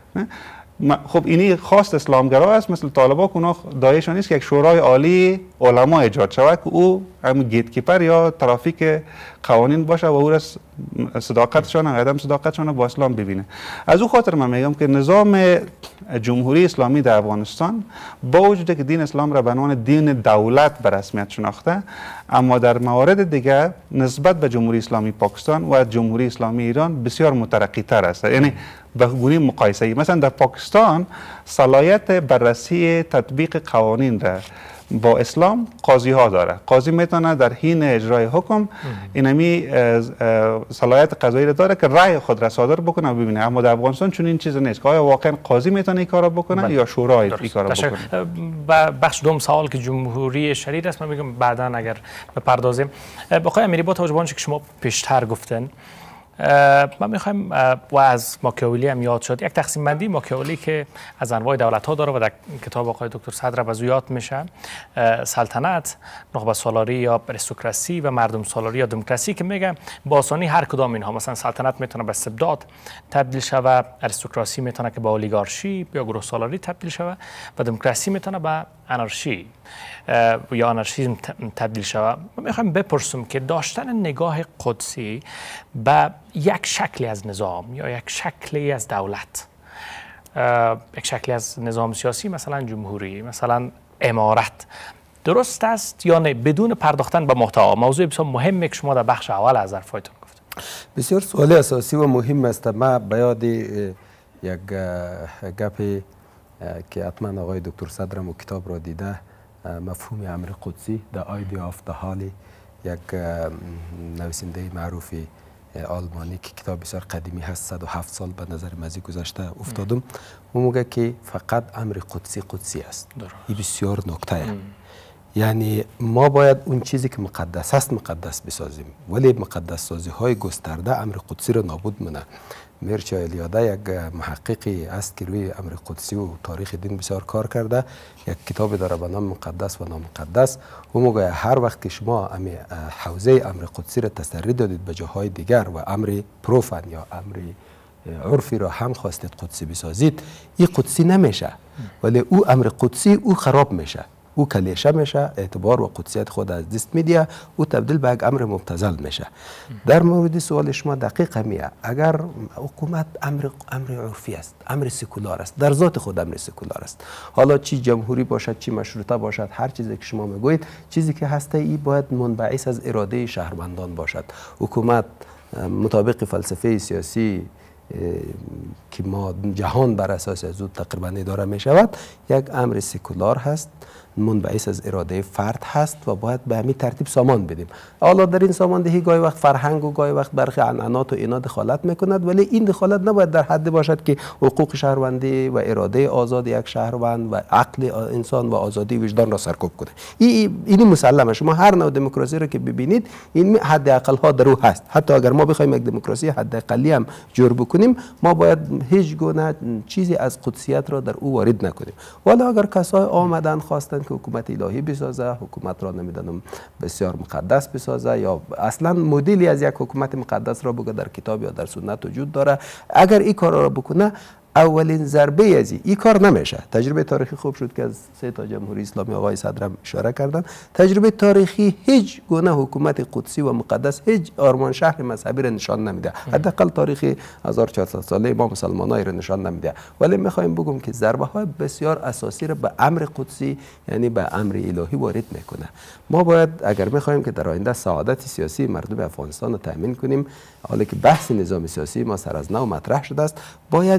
Speaker 2: خب اینی خواست اسلامگرا است، مثل طالبان که اونا دایشان نیست که یک شورای عالی علما ایجاد شود که او هم گیت کیپر یا ترافیک قوانین باشه و او را صداقتشان عدم صداقتشان با اسلام ببینه. از او خاطر من میگم که نظام جمهوری اسلامی در افغانستان با وجود که دین اسلام را به عنوان دین دولت به رسمیت شناخته، اما در موارد دیگه نسبت به جمهوری اسلامی پاکستان و جمهوری اسلامی ایران بسیار مترقی تر است. یعنی به گونه مقایسه ای مثلا در پاکستان صلاحیت بررسی تطبیق قوانین را با اسلام قاضی ها داره. قاضی میتونه در حین اجرای حکم اینمی صلاحیت قضایی را داره که رأی خود را صادر بکنه و ببینه. اما در افغانستان چون این چیز نیست که آیا واقعا قاضی میتونه این کارو بکنه بله. یا شورای این کارو بکنه.
Speaker 1: بخش دوم سوال که جمهوری شریر است من میگم بعدا اگر بپردازیم. آقای امیری با توجه به آنچه که شما پیشتر گفتن ما میخوایم و از ماکیاولی هم یاد شد، یک تقسیم بندی ماکیاولی که از انواع دولت ها داره و در کتاب آقای دکتر صدر از یاد میشه، سلطنت، نخبه سالاری یا اریستوکراسی و مردم سالاری یا دموکراسی، که میگه با آسانی هر کدام اینها، مثلا سلطنت میتونه به استبداد تبدیل شود، اریستوکراسی میتونه که به اولیگارشی یا گروه سالاری تبدیل شود و دموکراسی میتونه به انارشی یا آنارشیزم تبدیل شود. ما میخوایم بپرسیم که داشتن نگاه قدسی به یک شکلی از نظام یا یک شکلی از دولت، یک شکلی از نظام سیاسی، مثلا جمهوری، مثلا امارت، درست است یا نه؟ بدون پرداختن به محتوا، موضوع بسیار مهمی که شما در بخش اول از حرفایتون گفتید.
Speaker 3: بسیار سوال اساسی و مهم است. ما به یاد یک گپی که حتما آقای دکتر صدرم و کتاب را دیده، مفهوم امر قدسی The Idea of the Holy، یک نویسنده معروف آلمانی که کتاب بسیار قدیمی هست، صد و هفت سال به نظر مزی گذشته افتادم، اون موقع که فقط امر قدسی قدسی است. این بسیار نکته، یعنی ما باید اون چیزی که مقدس است مقدس بسازیم، ولی مقدس سازی های گسترده امر قدسی را نابود منه. میرچا الیاده یک محققی است که روی امر قدسی و تاریخ دین بسیار کار کرده، یک کتاب داره به نام مقدس و نامقدس. اون موقع هر وقت که شما امی حوزه امر قدسی را تسری دادید به جاهای دیگر و امر پروفن یا امر عرفی را هم خواستید قدسی بسازید، این قدسی نمیشه، ولی او امر قدسی او خراب میشه، او کلیشه میشه، اعتبار و قدسیت خود از دست میدیه، او تبدیل به یک امر مبتذل میشه. در مورد سوال شما دقیق میه، اگر حکومت امر امر عرفی است، امر سکولار است، در ذات خود امر سکولار است، حالا چی جمهوری باشد چی مشروطه باشد، هر چیزی که شما میگویید، چیزی که هسته ای باید منبعث از اراده شهروندان باشد. حکومت مطابق فلسفه سیاسی که ما جهان بر اساس از او تقریبا اداره می شود، یک امر سکولار هست، منبعث از اراده فرد هست و باید به همین ترتیب سامان بدیم. حالا در این ساماندهی گاهی وقت فرهنگ و گاهی وقت برخی عنعنات و اینا دخالت میکند، ولی این دخالت نباید در حد باشد که حقوق شهروندی و اراده آزاد یک شهروند و عقل انسان و آزادی وجدان را سرکوب کنه. این این مسلمه. شما هر نوع دموکراسی را که ببینید این حد اقل ها در او هست. حتی اگر ما بخوایم یک دموکراسی حد اقلی هم جور بکنیم، ما باید هیچ گونه چیزی از قدسیت را در او وارد نکنیم. ولی اگر کسای آمدن خواستن که حکومت الهی بسازه، حکومت را نمیدونم بسیار مقدس بسازه، یا اصلا مدلی از یک حکومت مقدس را بگه در کتاب یا در سنت وجود داره، اگر این کار را بکنه، اولین ضربه از این کار نمیشه. تجربه تاریخی خوب شد که از سه تا جمهوری اسلامی آقای صدرم اشاره کردن. تجربه تاریخی هیچ گونه حکومت قدسی و مقدس هیچ آرمان شهر مذهبی را نشان نمیده، حداقل تاریخ هزار و چهارصد ساله ما مسلمانای را نشان نمیده. ولی میخوایم بگم که ضربه های بسیار اساسی را به امر قدسی، یعنی به امر الهی وارد میکنه. ما باید اگر میخوایم که در آینده سعادت سیاسی مردم افغانستان را تامین کنیم، حالا که بحث نظام سیاسی ما سر از نو مطرح شده است، باید یک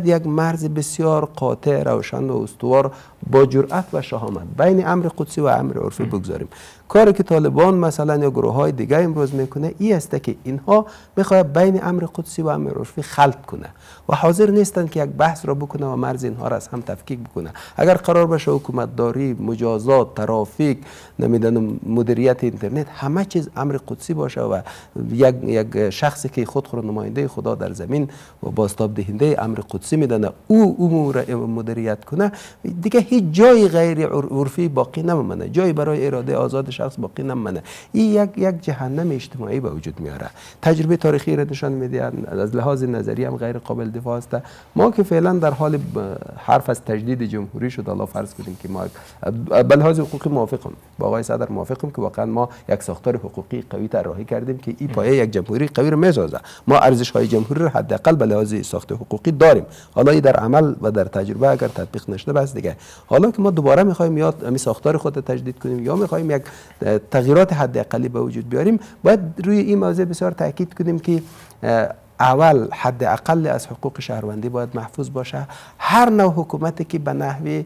Speaker 3: مرز بسیار قاطع، روشن و استوار با جرأت و شهامت بین امر قدسی و امر عرفی بگذاریم. کاری که طالبان مثلا یا گروه های دیگه امروز میکنه این است که اینها میخواد بین امر قدسی و امر عرفی خلط کنه و حاضر نیستن که یک بحث را بکنه و مرز اینها را از هم تفکیک بکنه. اگر قرار باشه حکومت داری، مجازات، ترافیک، نمیدونم مدیریت اینترنت، همه چیز امر قدسی باشه و یک یک شخصی که خود رو نماینده خدا در زمین و بازتاب دهنده امر قدسی میدونه او امور مدیریت کنه، دیگه هیچ جای غیر عرفی باقی نمیمونه، جای برای اراده آزاد شخص باقی نمیمونه. این یک یک جهنم اجتماعی به وجود میاره. تجربه تاریخی را نشان میده، از لحاظ نظری هم غیر قابل دفاع است. ما که فعلا در حال حرف از تجدید جمهوری شد، الله فرض کنیم که ما به لحاظ حقوقی موافقم با آقای صدر، موافقم که واقعا ما یک ساختار حقوقی قوی طراحی کردیم که این پایه یک جمهوری قوی رو میسازه. ما ارزش های جمهوری رو حداقل به لحاظ ساخت حقوقی داریم. حالا این در عمل و در تجربه اگر تطبیق نشده بس دیگه. حالا که ما دوباره میخوایم یا می ساختار خود تجدید کنیم یا میخوایم یک تغییرات حداقلی به وجود بیاریم، باید روی این موضوع بسیار تاکید کنیم که اول حد اقل از حقوق شهروندی باید محفوظ باشه. هر نوع حکومتی که به نحوی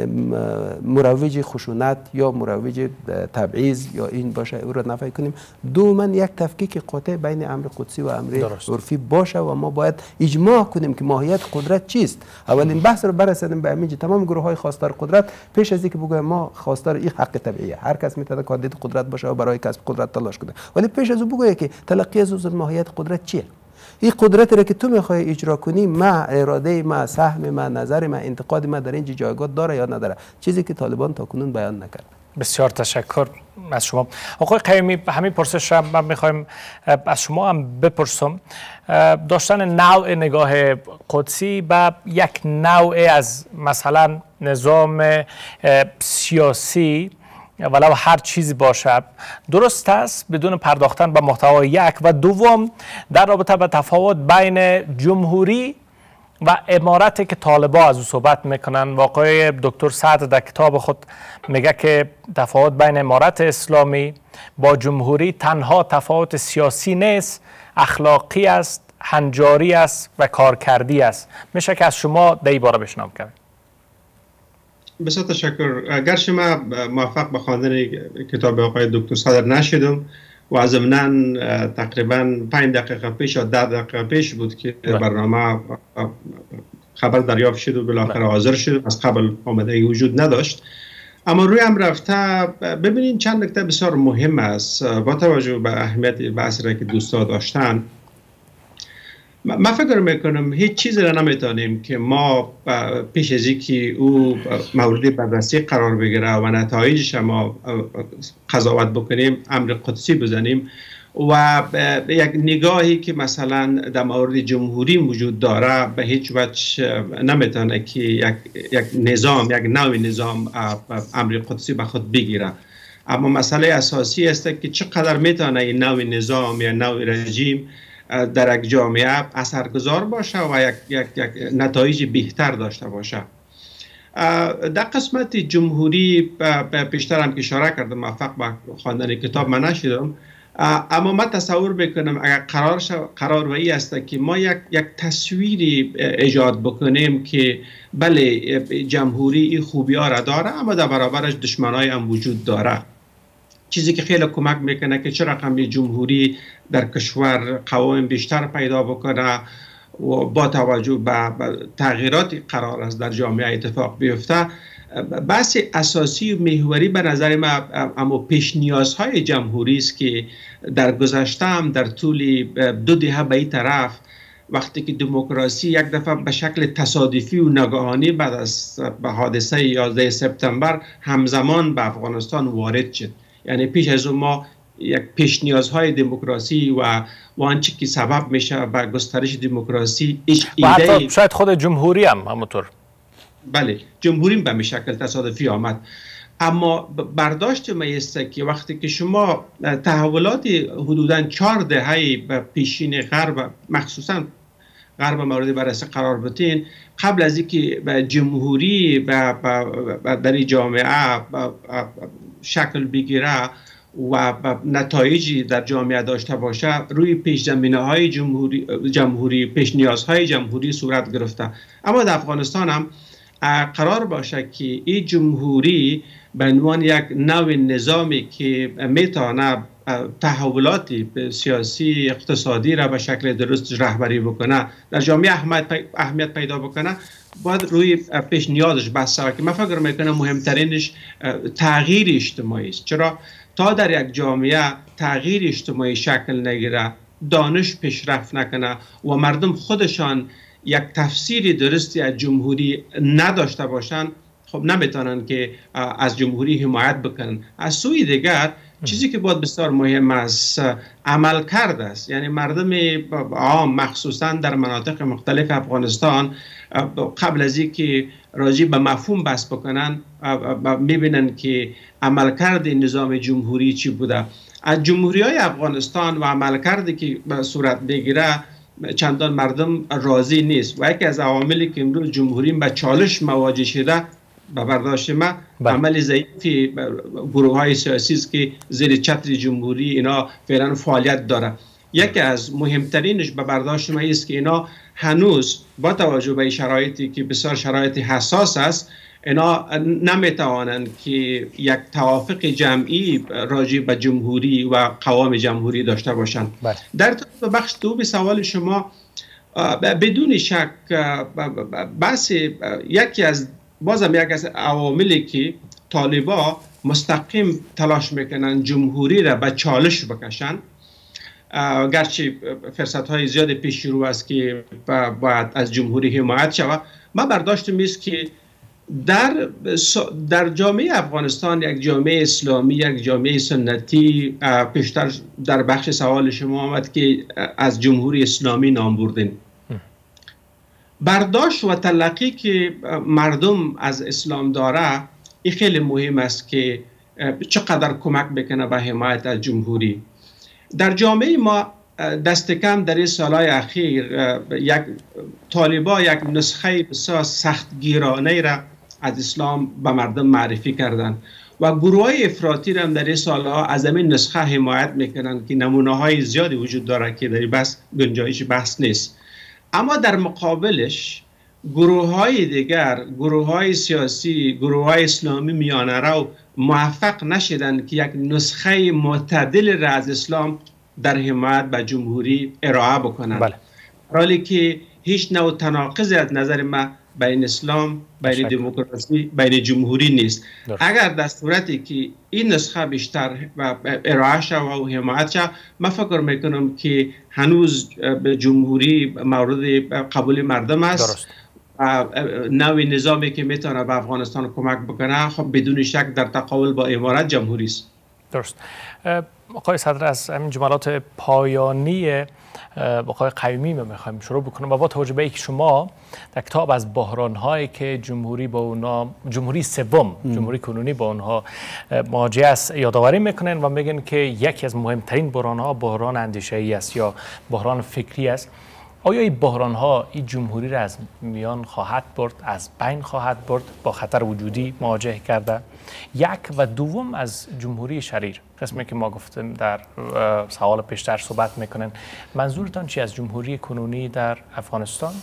Speaker 3: مروج خشونت یا مروج تبعیض یا این باشه او را نفی کنیم. دوما یک تفکیک قاطع بین امر قدسی و امر عرفی باشه و ما باید اجماع کنیم که ماهیت قدرت چیست. اولین بحث رو برسونیم به همین تمام گروه های خواستار قدرت پیش از اینکه بگویم ما خواستار این حق طبیعیه، هر کس میتونه کاندید قدرت باشه و برای کسب قدرت تلاش کنه، ولی پیش از او بگویه که تلقی از ماهیت قدرت چیه. این قدرتی را که تو میخوای اجرا کنی، ما اراده ما، سهم ما، نظر ما، انتقاد ما در اینجا جایگاه داره یا نداره، چیزی که طالبان تا کنون بیان نکرد.
Speaker 1: بسیار تشکر از شما آقای قیومی. همین پرسش را من میخوایم از شما هم بپرسم. داشتن نوع نگاه قدسی به یک نوع از مثلا نظام سیاسی ولو هر چیزی باشد درست است بدون پرداختن به محتوای یک، و دوم در رابطه به تفاوت بین جمهوری و امارتی که طالبان از او صحبت میکنن. واقعی دکتر سعد در کتاب خود میگه که تفاوت بین امارت اسلامی با جمهوری تنها تفاوت سیاسی نیست، اخلاقی است، هنجاری است و کارکردی است. میشه که از شما در این باره بشنوم کنم.
Speaker 4: بسیار تشکر. گرچه ما موفق به خواندن کتاب آقای دکتر صدر نشدم و ضمناً تقریباً پنج دقیقه پیش یا ده دقیقه پیش بود که برنامه خبر دریافت شد و بالاخره حاضر شد، از قبل آمادگی وجود نداشت. اما روی هم رفته ببینید چند نکته بسیار مهم است با توجه به اهمیت بحثی را که دوستا داشتن. من فکر میکنم هیچ چیزی را نمیتونیم که ما پیش از اینکه او مورد بررسی قرار بگیره و نتایجش ما قضاوت بکنیم امر قدسی بزنیم و یک نگاهی که مثلا در مورد جمهوری وجود داره به هیچ وجه نمیتونه که یک, یک نظام یک نوع نظام امر قدسی به خود بگیره. اما مسئله اساسی است که چقدر میتونه این نوع نظام یا نوع رژیم در یک جامعه اثرگذار باشه و یک, یک, یک نتایج بهتر داشته باشه. در قسمت جمهوری پیشتر هم که اشاره کردم موفق به خواندن کتاب من نشدم، اما من تصور بکنم اگر قرار قرار و ای است که ما یک یک تصویری ایجاد بکنیم که بله جمهوری این خوبی ها را داره اما در برابرش دشمنای هم وجود داره، چیزی که خیلی کمک میکنه که چه رقم جمهوری در کشور قوانین بیشتر پیدا بکنه و با توجه به تغییرات قرار است در جامعه اتفاق بیفته. بحث اساسی و محوری به نظر ما اما پیش نیازهای جمهوری است که در گذشته هم در طول دو دهه به این طرف وقتی که دموکراسی یک دفعه به شکل تصادفی و ناگهانی بعد از حادثه یازده سپتامبر همزمان به افغانستان وارد شد، یعنی پیش از اون ما یک پیش نیازهای دموکراسی و و آنچه که سبب میشه به گسترش دموکراسی هیچ
Speaker 1: ایده و حتی شاید خود جمهوری هم همونطور.
Speaker 4: بله جمهوری به می شکل تصادفی آمد، اما برداشت ما است که وقتی که شما تحولات حدوداً چهار دهه پیشین غرب مخصوصاً غرب مورد بررسی قرار بدین قبل از اینکه جمهوری در جامعه شکل بگیره و نتایجی در جامعه داشته باشه روی پیش زمینه های جمهوری جمهوری پیش نیازهای جمهوری صورت گرفته. اما در افغانستان هم قرار باشه که این جمهوری به عنوان یک نوع نظامی که میتونه تحولات سیاسی اقتصادی را به شکل درست رهبری بکنه، در جامعه اهمیت پیدا بکنه، باید روی پیش نیازش بحث شود که من فکر میکنم مهمترینش تغییر اجتماعی است. چرا تا در یک جامعه تغییر اجتماعی شکل نگیره، دانش پیشرفت نکنه و مردم خودشان یک تفسیر درستی از جمهوری نداشته باشند، خب نمیتونن که از جمهوری حمایت بکنن. از سوی دیگر چیزی که باید بسیار مهم است عمل کرده است. یعنی مردم عام مخصوصا در مناطق مختلف افغانستان قبل از اینکه راجع به مفهوم بحث بکنن میبینن که عملکرد نظام جمهوری چی بوده. از جمهوری های افغانستان و عملکردی که صورت بگیره چندان مردم راضی نیست و یکی از عواملی که امروز جمهوری به چالش مواجه شده به برداشت ما عمل ضعیفی گروه های سیاسی است که زیر چتر جمهوری اینا فعلا فعالیت داره. یکی از مهمترینش به برداشت ما است که اینا هنوز با توجه به شرایطی که بسیار شرایط حساس است، اینا نمیتوانند که یک توافق جمعی راجع به جمهوری و قوام جمهوری داشته باشند. در بخش دوم سوال شما بدون شک بحث یکی از بازم یک از عواملی که طالبا مستقیم تلاش میکنن جمهوری را به چالش بکشن، گرچه فرصت های زیاد پیش رو است که باید از جمهوری حمایت شود، ما برداشتم است که در در جامعه افغانستان یک جامعه اسلامی، یک جامعه سنتی، پیشتر در بخش سوال شما آمد که از جمهوری اسلامی نام بردین. برداشت و تلقی که مردم از اسلام داره این خیلی مهم است که چقدر کمک بکنه به حمایت از جمهوری. در جامعه ما دست کم در این سالهای اخیر یک طالبا یک نسخه بسیار سختگیرانه را از اسلام به مردم معرفی کردند و گروه های افراطی را هم در این سالها از همین نسخه حمایت میکنند که نمونه های زیادی وجود داره که در این بحث گنجایش بحث نیست. اما در مقابلش گروه های دیگر، گروه های سیاسی، گروه های اسلامی میانه رو موفق نشدند که یک نسخه معتدل را از اسلام در حمایت به جمهوری ارائه بکنند. بله. حالی که هیچ نوع تناقضی از نظر ما بین اسلام، بین دموکراسی، بین جمهوری نیست. درست. اگر در صورتی که این نسخه بیشتر ارائه شود و حمایت شود، من فکر میکنم که هنوز به جمهوری مورد قبول مردم است. درست. نوع نظامی که میتونه به افغانستان کمک بکنه خب بدون شک در تقابل با امارت جمهوری است.
Speaker 1: درست. آقای صدر، از همین جملات پایانی آقای قیومی میخوایم شروع بکنم و با توجه به اینکه شما در کتاب از بحران‌هایی که جمهوری با اونا جمهوری سوم جمهوری کنونی با اونها مواجه است یادآوری میکنن و میگن که یکی از مهمترین بحران‌ها بحران اندیشه‌ای است یا بحران فکری است. آیا این بحران‌ها این جمهوری را از میان خواهد برد، از بین خواهد برد، با خطر وجودی مواجه کرده؟ یک و دوم از جمهوری شریر، قسمی که ما گفتیم در سوال پیشتر صحبت میکنن، منظورتان چی از جمهوری کنونی در افغانستان؟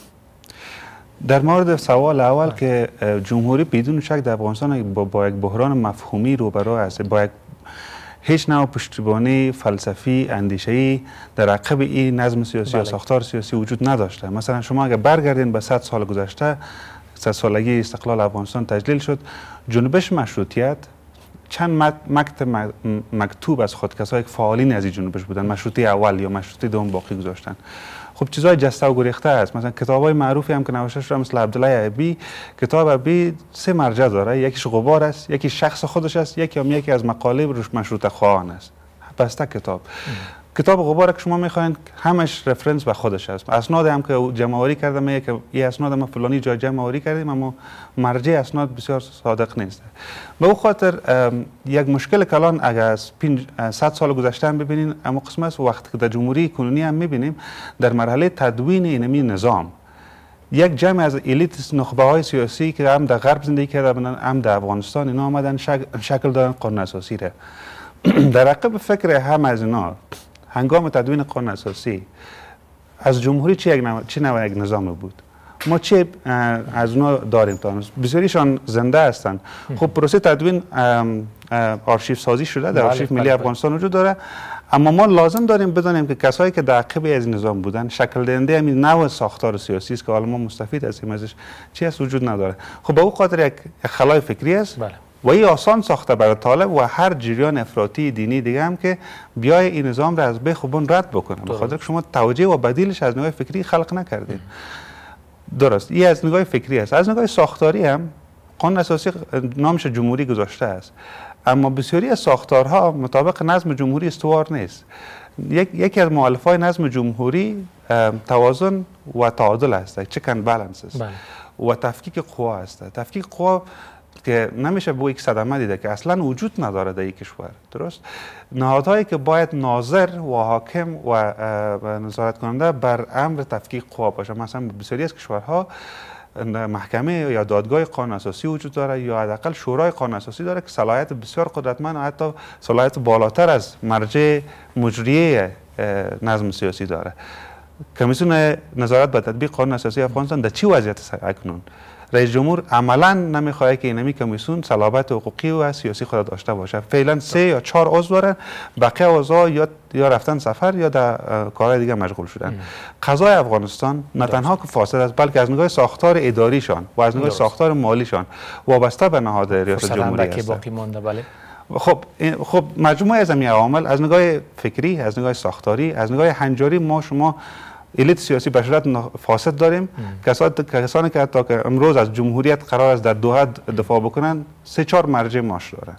Speaker 2: در مورد سوال اول که جمهوری بدون شک در افغانستان با, با یک بحران مفهومی روبرو است، با یک هیچ نوع پشتیبانی فلسفی اندیشه‌ای در عقب این نظم سیاسی یا ساختار سیاسی وجود نداشته. مثلا شما اگر برگردین به صد سال گذشته، صد سالگی استقلال افغانستان تجلیل شد، جنبش مشروطیت چند مکتب مکتوب از خود کسایی که فعالین از این جنبش بودن، مشروطه اول یا مشروطه دوم باقی گذاشتن. خب چیزای جسته و گریخته است. مثلا کتابای معروفی هم که نوشته شده مثل عبدالله ابی، کتاب ابی سه مرجع داره، یکیش غبار است، یکی شخص خودش است، یکی هم یکی از مقاله روش مشروطه خواهان است. بسته کتاب ام. کتاب غبار که شما میخواین همش رفرنس به خودش است. اسناد هم که جمع آوری کرده میگه که این اسناد ما فلانی جای جمع آوری کردیم، اما مرجع اسناد بسیار صادق نیست. به او خاطر یک مشکل کلان اگر از صد سال گذشته هم ببینین، اما قسم است وقتی که در جمهوری کنونی هم میبینیم در مرحله تدوین اینمی نظام یک جمع از الیت نخبه های سیاسی که هم در غرب زندگی کردن هم در افغانستان اینا آمدن شکل, شکل دادن قانون اساسی را. در عقب فکر هم از اینا هنگام تدوین قانون اساسی از جمهوری چه یک نوع چه نوع یک نظام بود؟ ما چه از اونا داریم تا هنوز؟ بسیاریشان زنده هستند. خب پروسه تدوین آرشیو سازی شده، در آرشیو ملی افغانستان وجود داره، اما ما لازم داریم بدانیم که کسایی که در عقب از نظام بودن شکل دهنده همین نوع ساختار سیاسی است که حالا ما مستفید هستیم ازش چی است وجود نداره. خب به او خاطر یک خلای فکری است. بله. و این آسان ساخته برای طالب و هر جریان افراطی دینی دیگه هم که بیای این نظام را از بخوبون رد بکنه، به خاطر که شما توجیه و بدیلش از نگاه فکری خلق نکردید. درست، این از نگاه فکری است. از نگاه ساختاری هم قانون اساسی نامش جمهوری گذاشته است، اما بسیاری از ساختارها مطابق نظم جمهوری استوار نیست. یک یکی از مؤلفه‌های نظم جمهوری توازن و تعادل است، چک اند بالانس است و تفکیک قوا است. تفکیک قوا که نمیشه با یک صدمه دیده که اصلا وجود نداره در یک کشور. درست، نهادهایی که باید ناظر و حاکم و نظارت کننده بر امر تفکیک قوا باشه، مثلا بسیاری از کشورها محکمه یا دادگاه قانون اساسی وجود داره یا حداقل شورای قانون اساسی داره که صلاحیت بسیار قدرتمند و حتی صلاحیت بالاتر از مرجع مجریه نظم سیاسی داره. کمیسیون نظارت به تطبیق قانون اساسی افغانستان در چی وضعیت است اکنون؟ رئیس جمهور عملا نمیخواد که اینمی کمیسیون صلابت حقوقی و سیاسی خود داشته باشه. فعلا سه یا چهار عضو دارن، بقیه اعضا یا یا رفتن سفر یا در کارهای دیگه مشغول شدن. قضای افغانستان نه تنها که فاسد است بلکه از نگاه ساختار اداریشان و از نگاه ساختار مالیشان وابسته به نهاد ریاست جمهوری است.
Speaker 1: باقی مونده. بله.
Speaker 2: خب خب مجموعه از این عوامل از نگاه فکری، از نگاه ساختاری، از نگاه هنجاری ما شما الیت سیاسی به صورت فاسد داریم. کسانی که حتی که امروز از جمهوریت قرار است در دوحه دفاع بکنن سه چهار مرجع معاش دارن.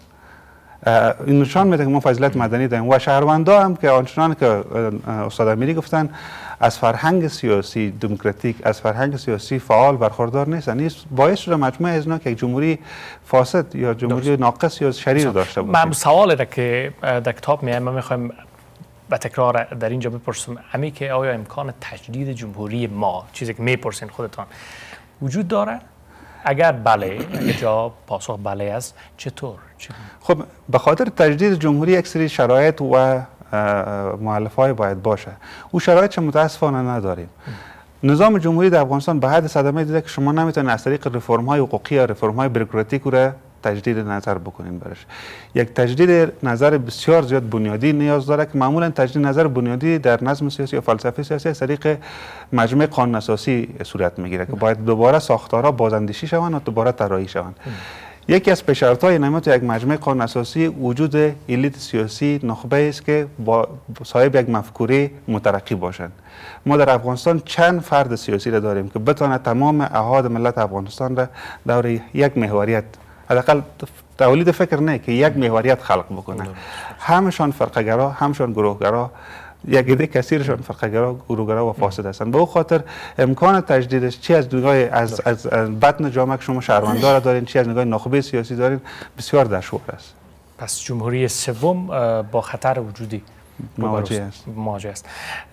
Speaker 2: این نشان میده که ما فضیلت مدنی داریم و شهروندا هم که آنچنان که استاد امیری گفتن از فرهنگ سیاسی دموکراتیک، از فرهنگ سیاسی فعال برخوردار نیستن. این باعث شده مجموعه از اینا که جمهوری فاسد یا جمهوری ناقص یا شریر داشته باشه.
Speaker 1: من سوالی را که در کتاب میام ما میخوایم با تکرار در اینجا بپرسم، همین که آیا امکان تجدید جمهوری ما، چیزی که میپرسین خودتان، وجود داره؟ اگر بله، اگر جا پاسخ بله است، چطور؟
Speaker 2: خب به خاطر تجدید جمهوری یک سری شرایط و مؤلفه‌ای باید باشه. او شرایط چه متاسفانه نداریم. نظام جمهوری در افغانستان به حد صدمه دیده که شما نمیتونید از طریق رفرم‌های حقوقی یا رفرم‌های بوروکراتیک رو تجدید نظر بکنین برش. یک تجدید نظر بسیار زیاد بنیادی نیاز داره که معمولا تجدید نظر بنیادی در نظم سیاسی و فلسفه سیاسی از طریق مجمع قانون اساسی صورت میگیره که باید دوباره ساختارها بازاندیشی شوند و دوباره طراحی شوند. یکی از پیشرفت‌های نمود یک مجمع قانون اساسی وجود الیت سیاسی نخبه است که با صاحب یک مفکوره مترقی باشند. ما در افغانستان چند فرد سیاسی را داریم که بتونه تمام احاد ملت افغانستان را دور یک محوریت، حداقل تولید فکر نه که یک محوریت خلق بکنه. همشان فرقه‌گرا، همشان گروهگرا، یک عده کثیرشان فرقه‌گرا، گروهگرا و فاسد هستند. به او خاطر امکان تجدیدش چی از نگاه از از بطن جامعه که شما شهروندان دارین، چی از نگاه نخبه سیاسی دارین، بسیار دشوار است.
Speaker 1: پس جمهوری سوم با خطر وجودی
Speaker 2: مواجه است.
Speaker 1: مواجه است.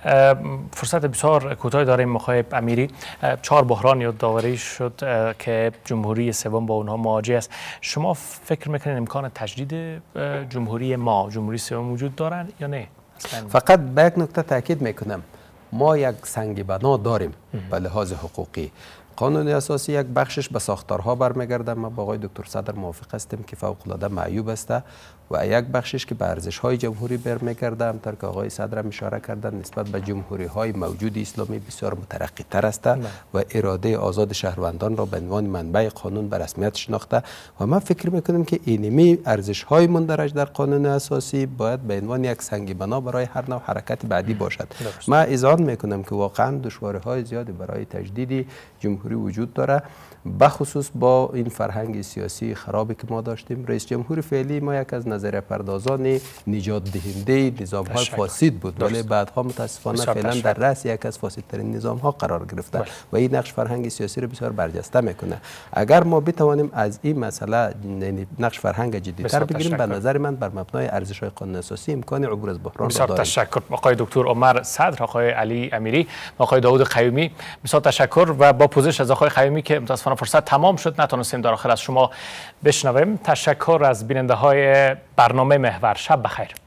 Speaker 1: فرصت بسیار کوتاهی داریم. مخاطب امیری، چهار بحران یادآوری شد که جمهوری سوم با اونها مواجه است. شما فکر میکنید امکان تجدید جمهوری ما، جمهوری سوم وجود دارن یا نه؟
Speaker 3: فقط به یک نکته تاکید میکنم، ما یک سنگ بنا داریم به لحاظ حقوقی. قانون اساسی یک بخشش به ساختارها برمیگرده. ما با آقای دکتر صدر موافق هستیم که فوق العاده معیوب است و یک بخشش که به ارزش های جمهوری برمیگرده، همطور که آقای صدر هم اشاره کردن نسبت به جمهوری های موجود اسلامی بسیار مترقی تر است و اراده آزاد شهروندان را به عنوان منبع قانون به رسمیت شناخته و من فکر میکنم که اینمی ارزش های مندرج در قانون اساسی باید به عنوان یک سنگ بنا برای هر نوع حرکت بعدی باشد. من اذعان میکنم که واقعا دشواری های زیادی برای تجدید جمهوری وجود داره، بخصوص با این فرهنگ سیاسی خرابی که ما داشتیم. رئیس جمهور فعلی ما یک از نظریه پردازان نجات دهنده نظام های فاسد بود، ولی بعدها متاسفانه فعلا در رأس یک از فاسدترین نظام ها قرار گرفته بله. و این نقش فرهنگ سیاسی رو بسیار برجسته میکنه. اگر ما بتوانیم از این مسئله نقش فرهنگ جدی‌تر بگیریم، به نظر من بر مبنای ارزش های قانون اساسی امکان عبور از بحران
Speaker 1: بسیار داریم. تشکر آقای دکتر عمر صدر، آقای علی امیری، آقای داوود قیومی. بسیار تشکر و با پوزش گزارش از آقای خیامی که متاسفانه فرصت تمام شد نتونستیم در آخر از شما بشنویم. تشکر از بیننده های برنامه محور. شب بخیر.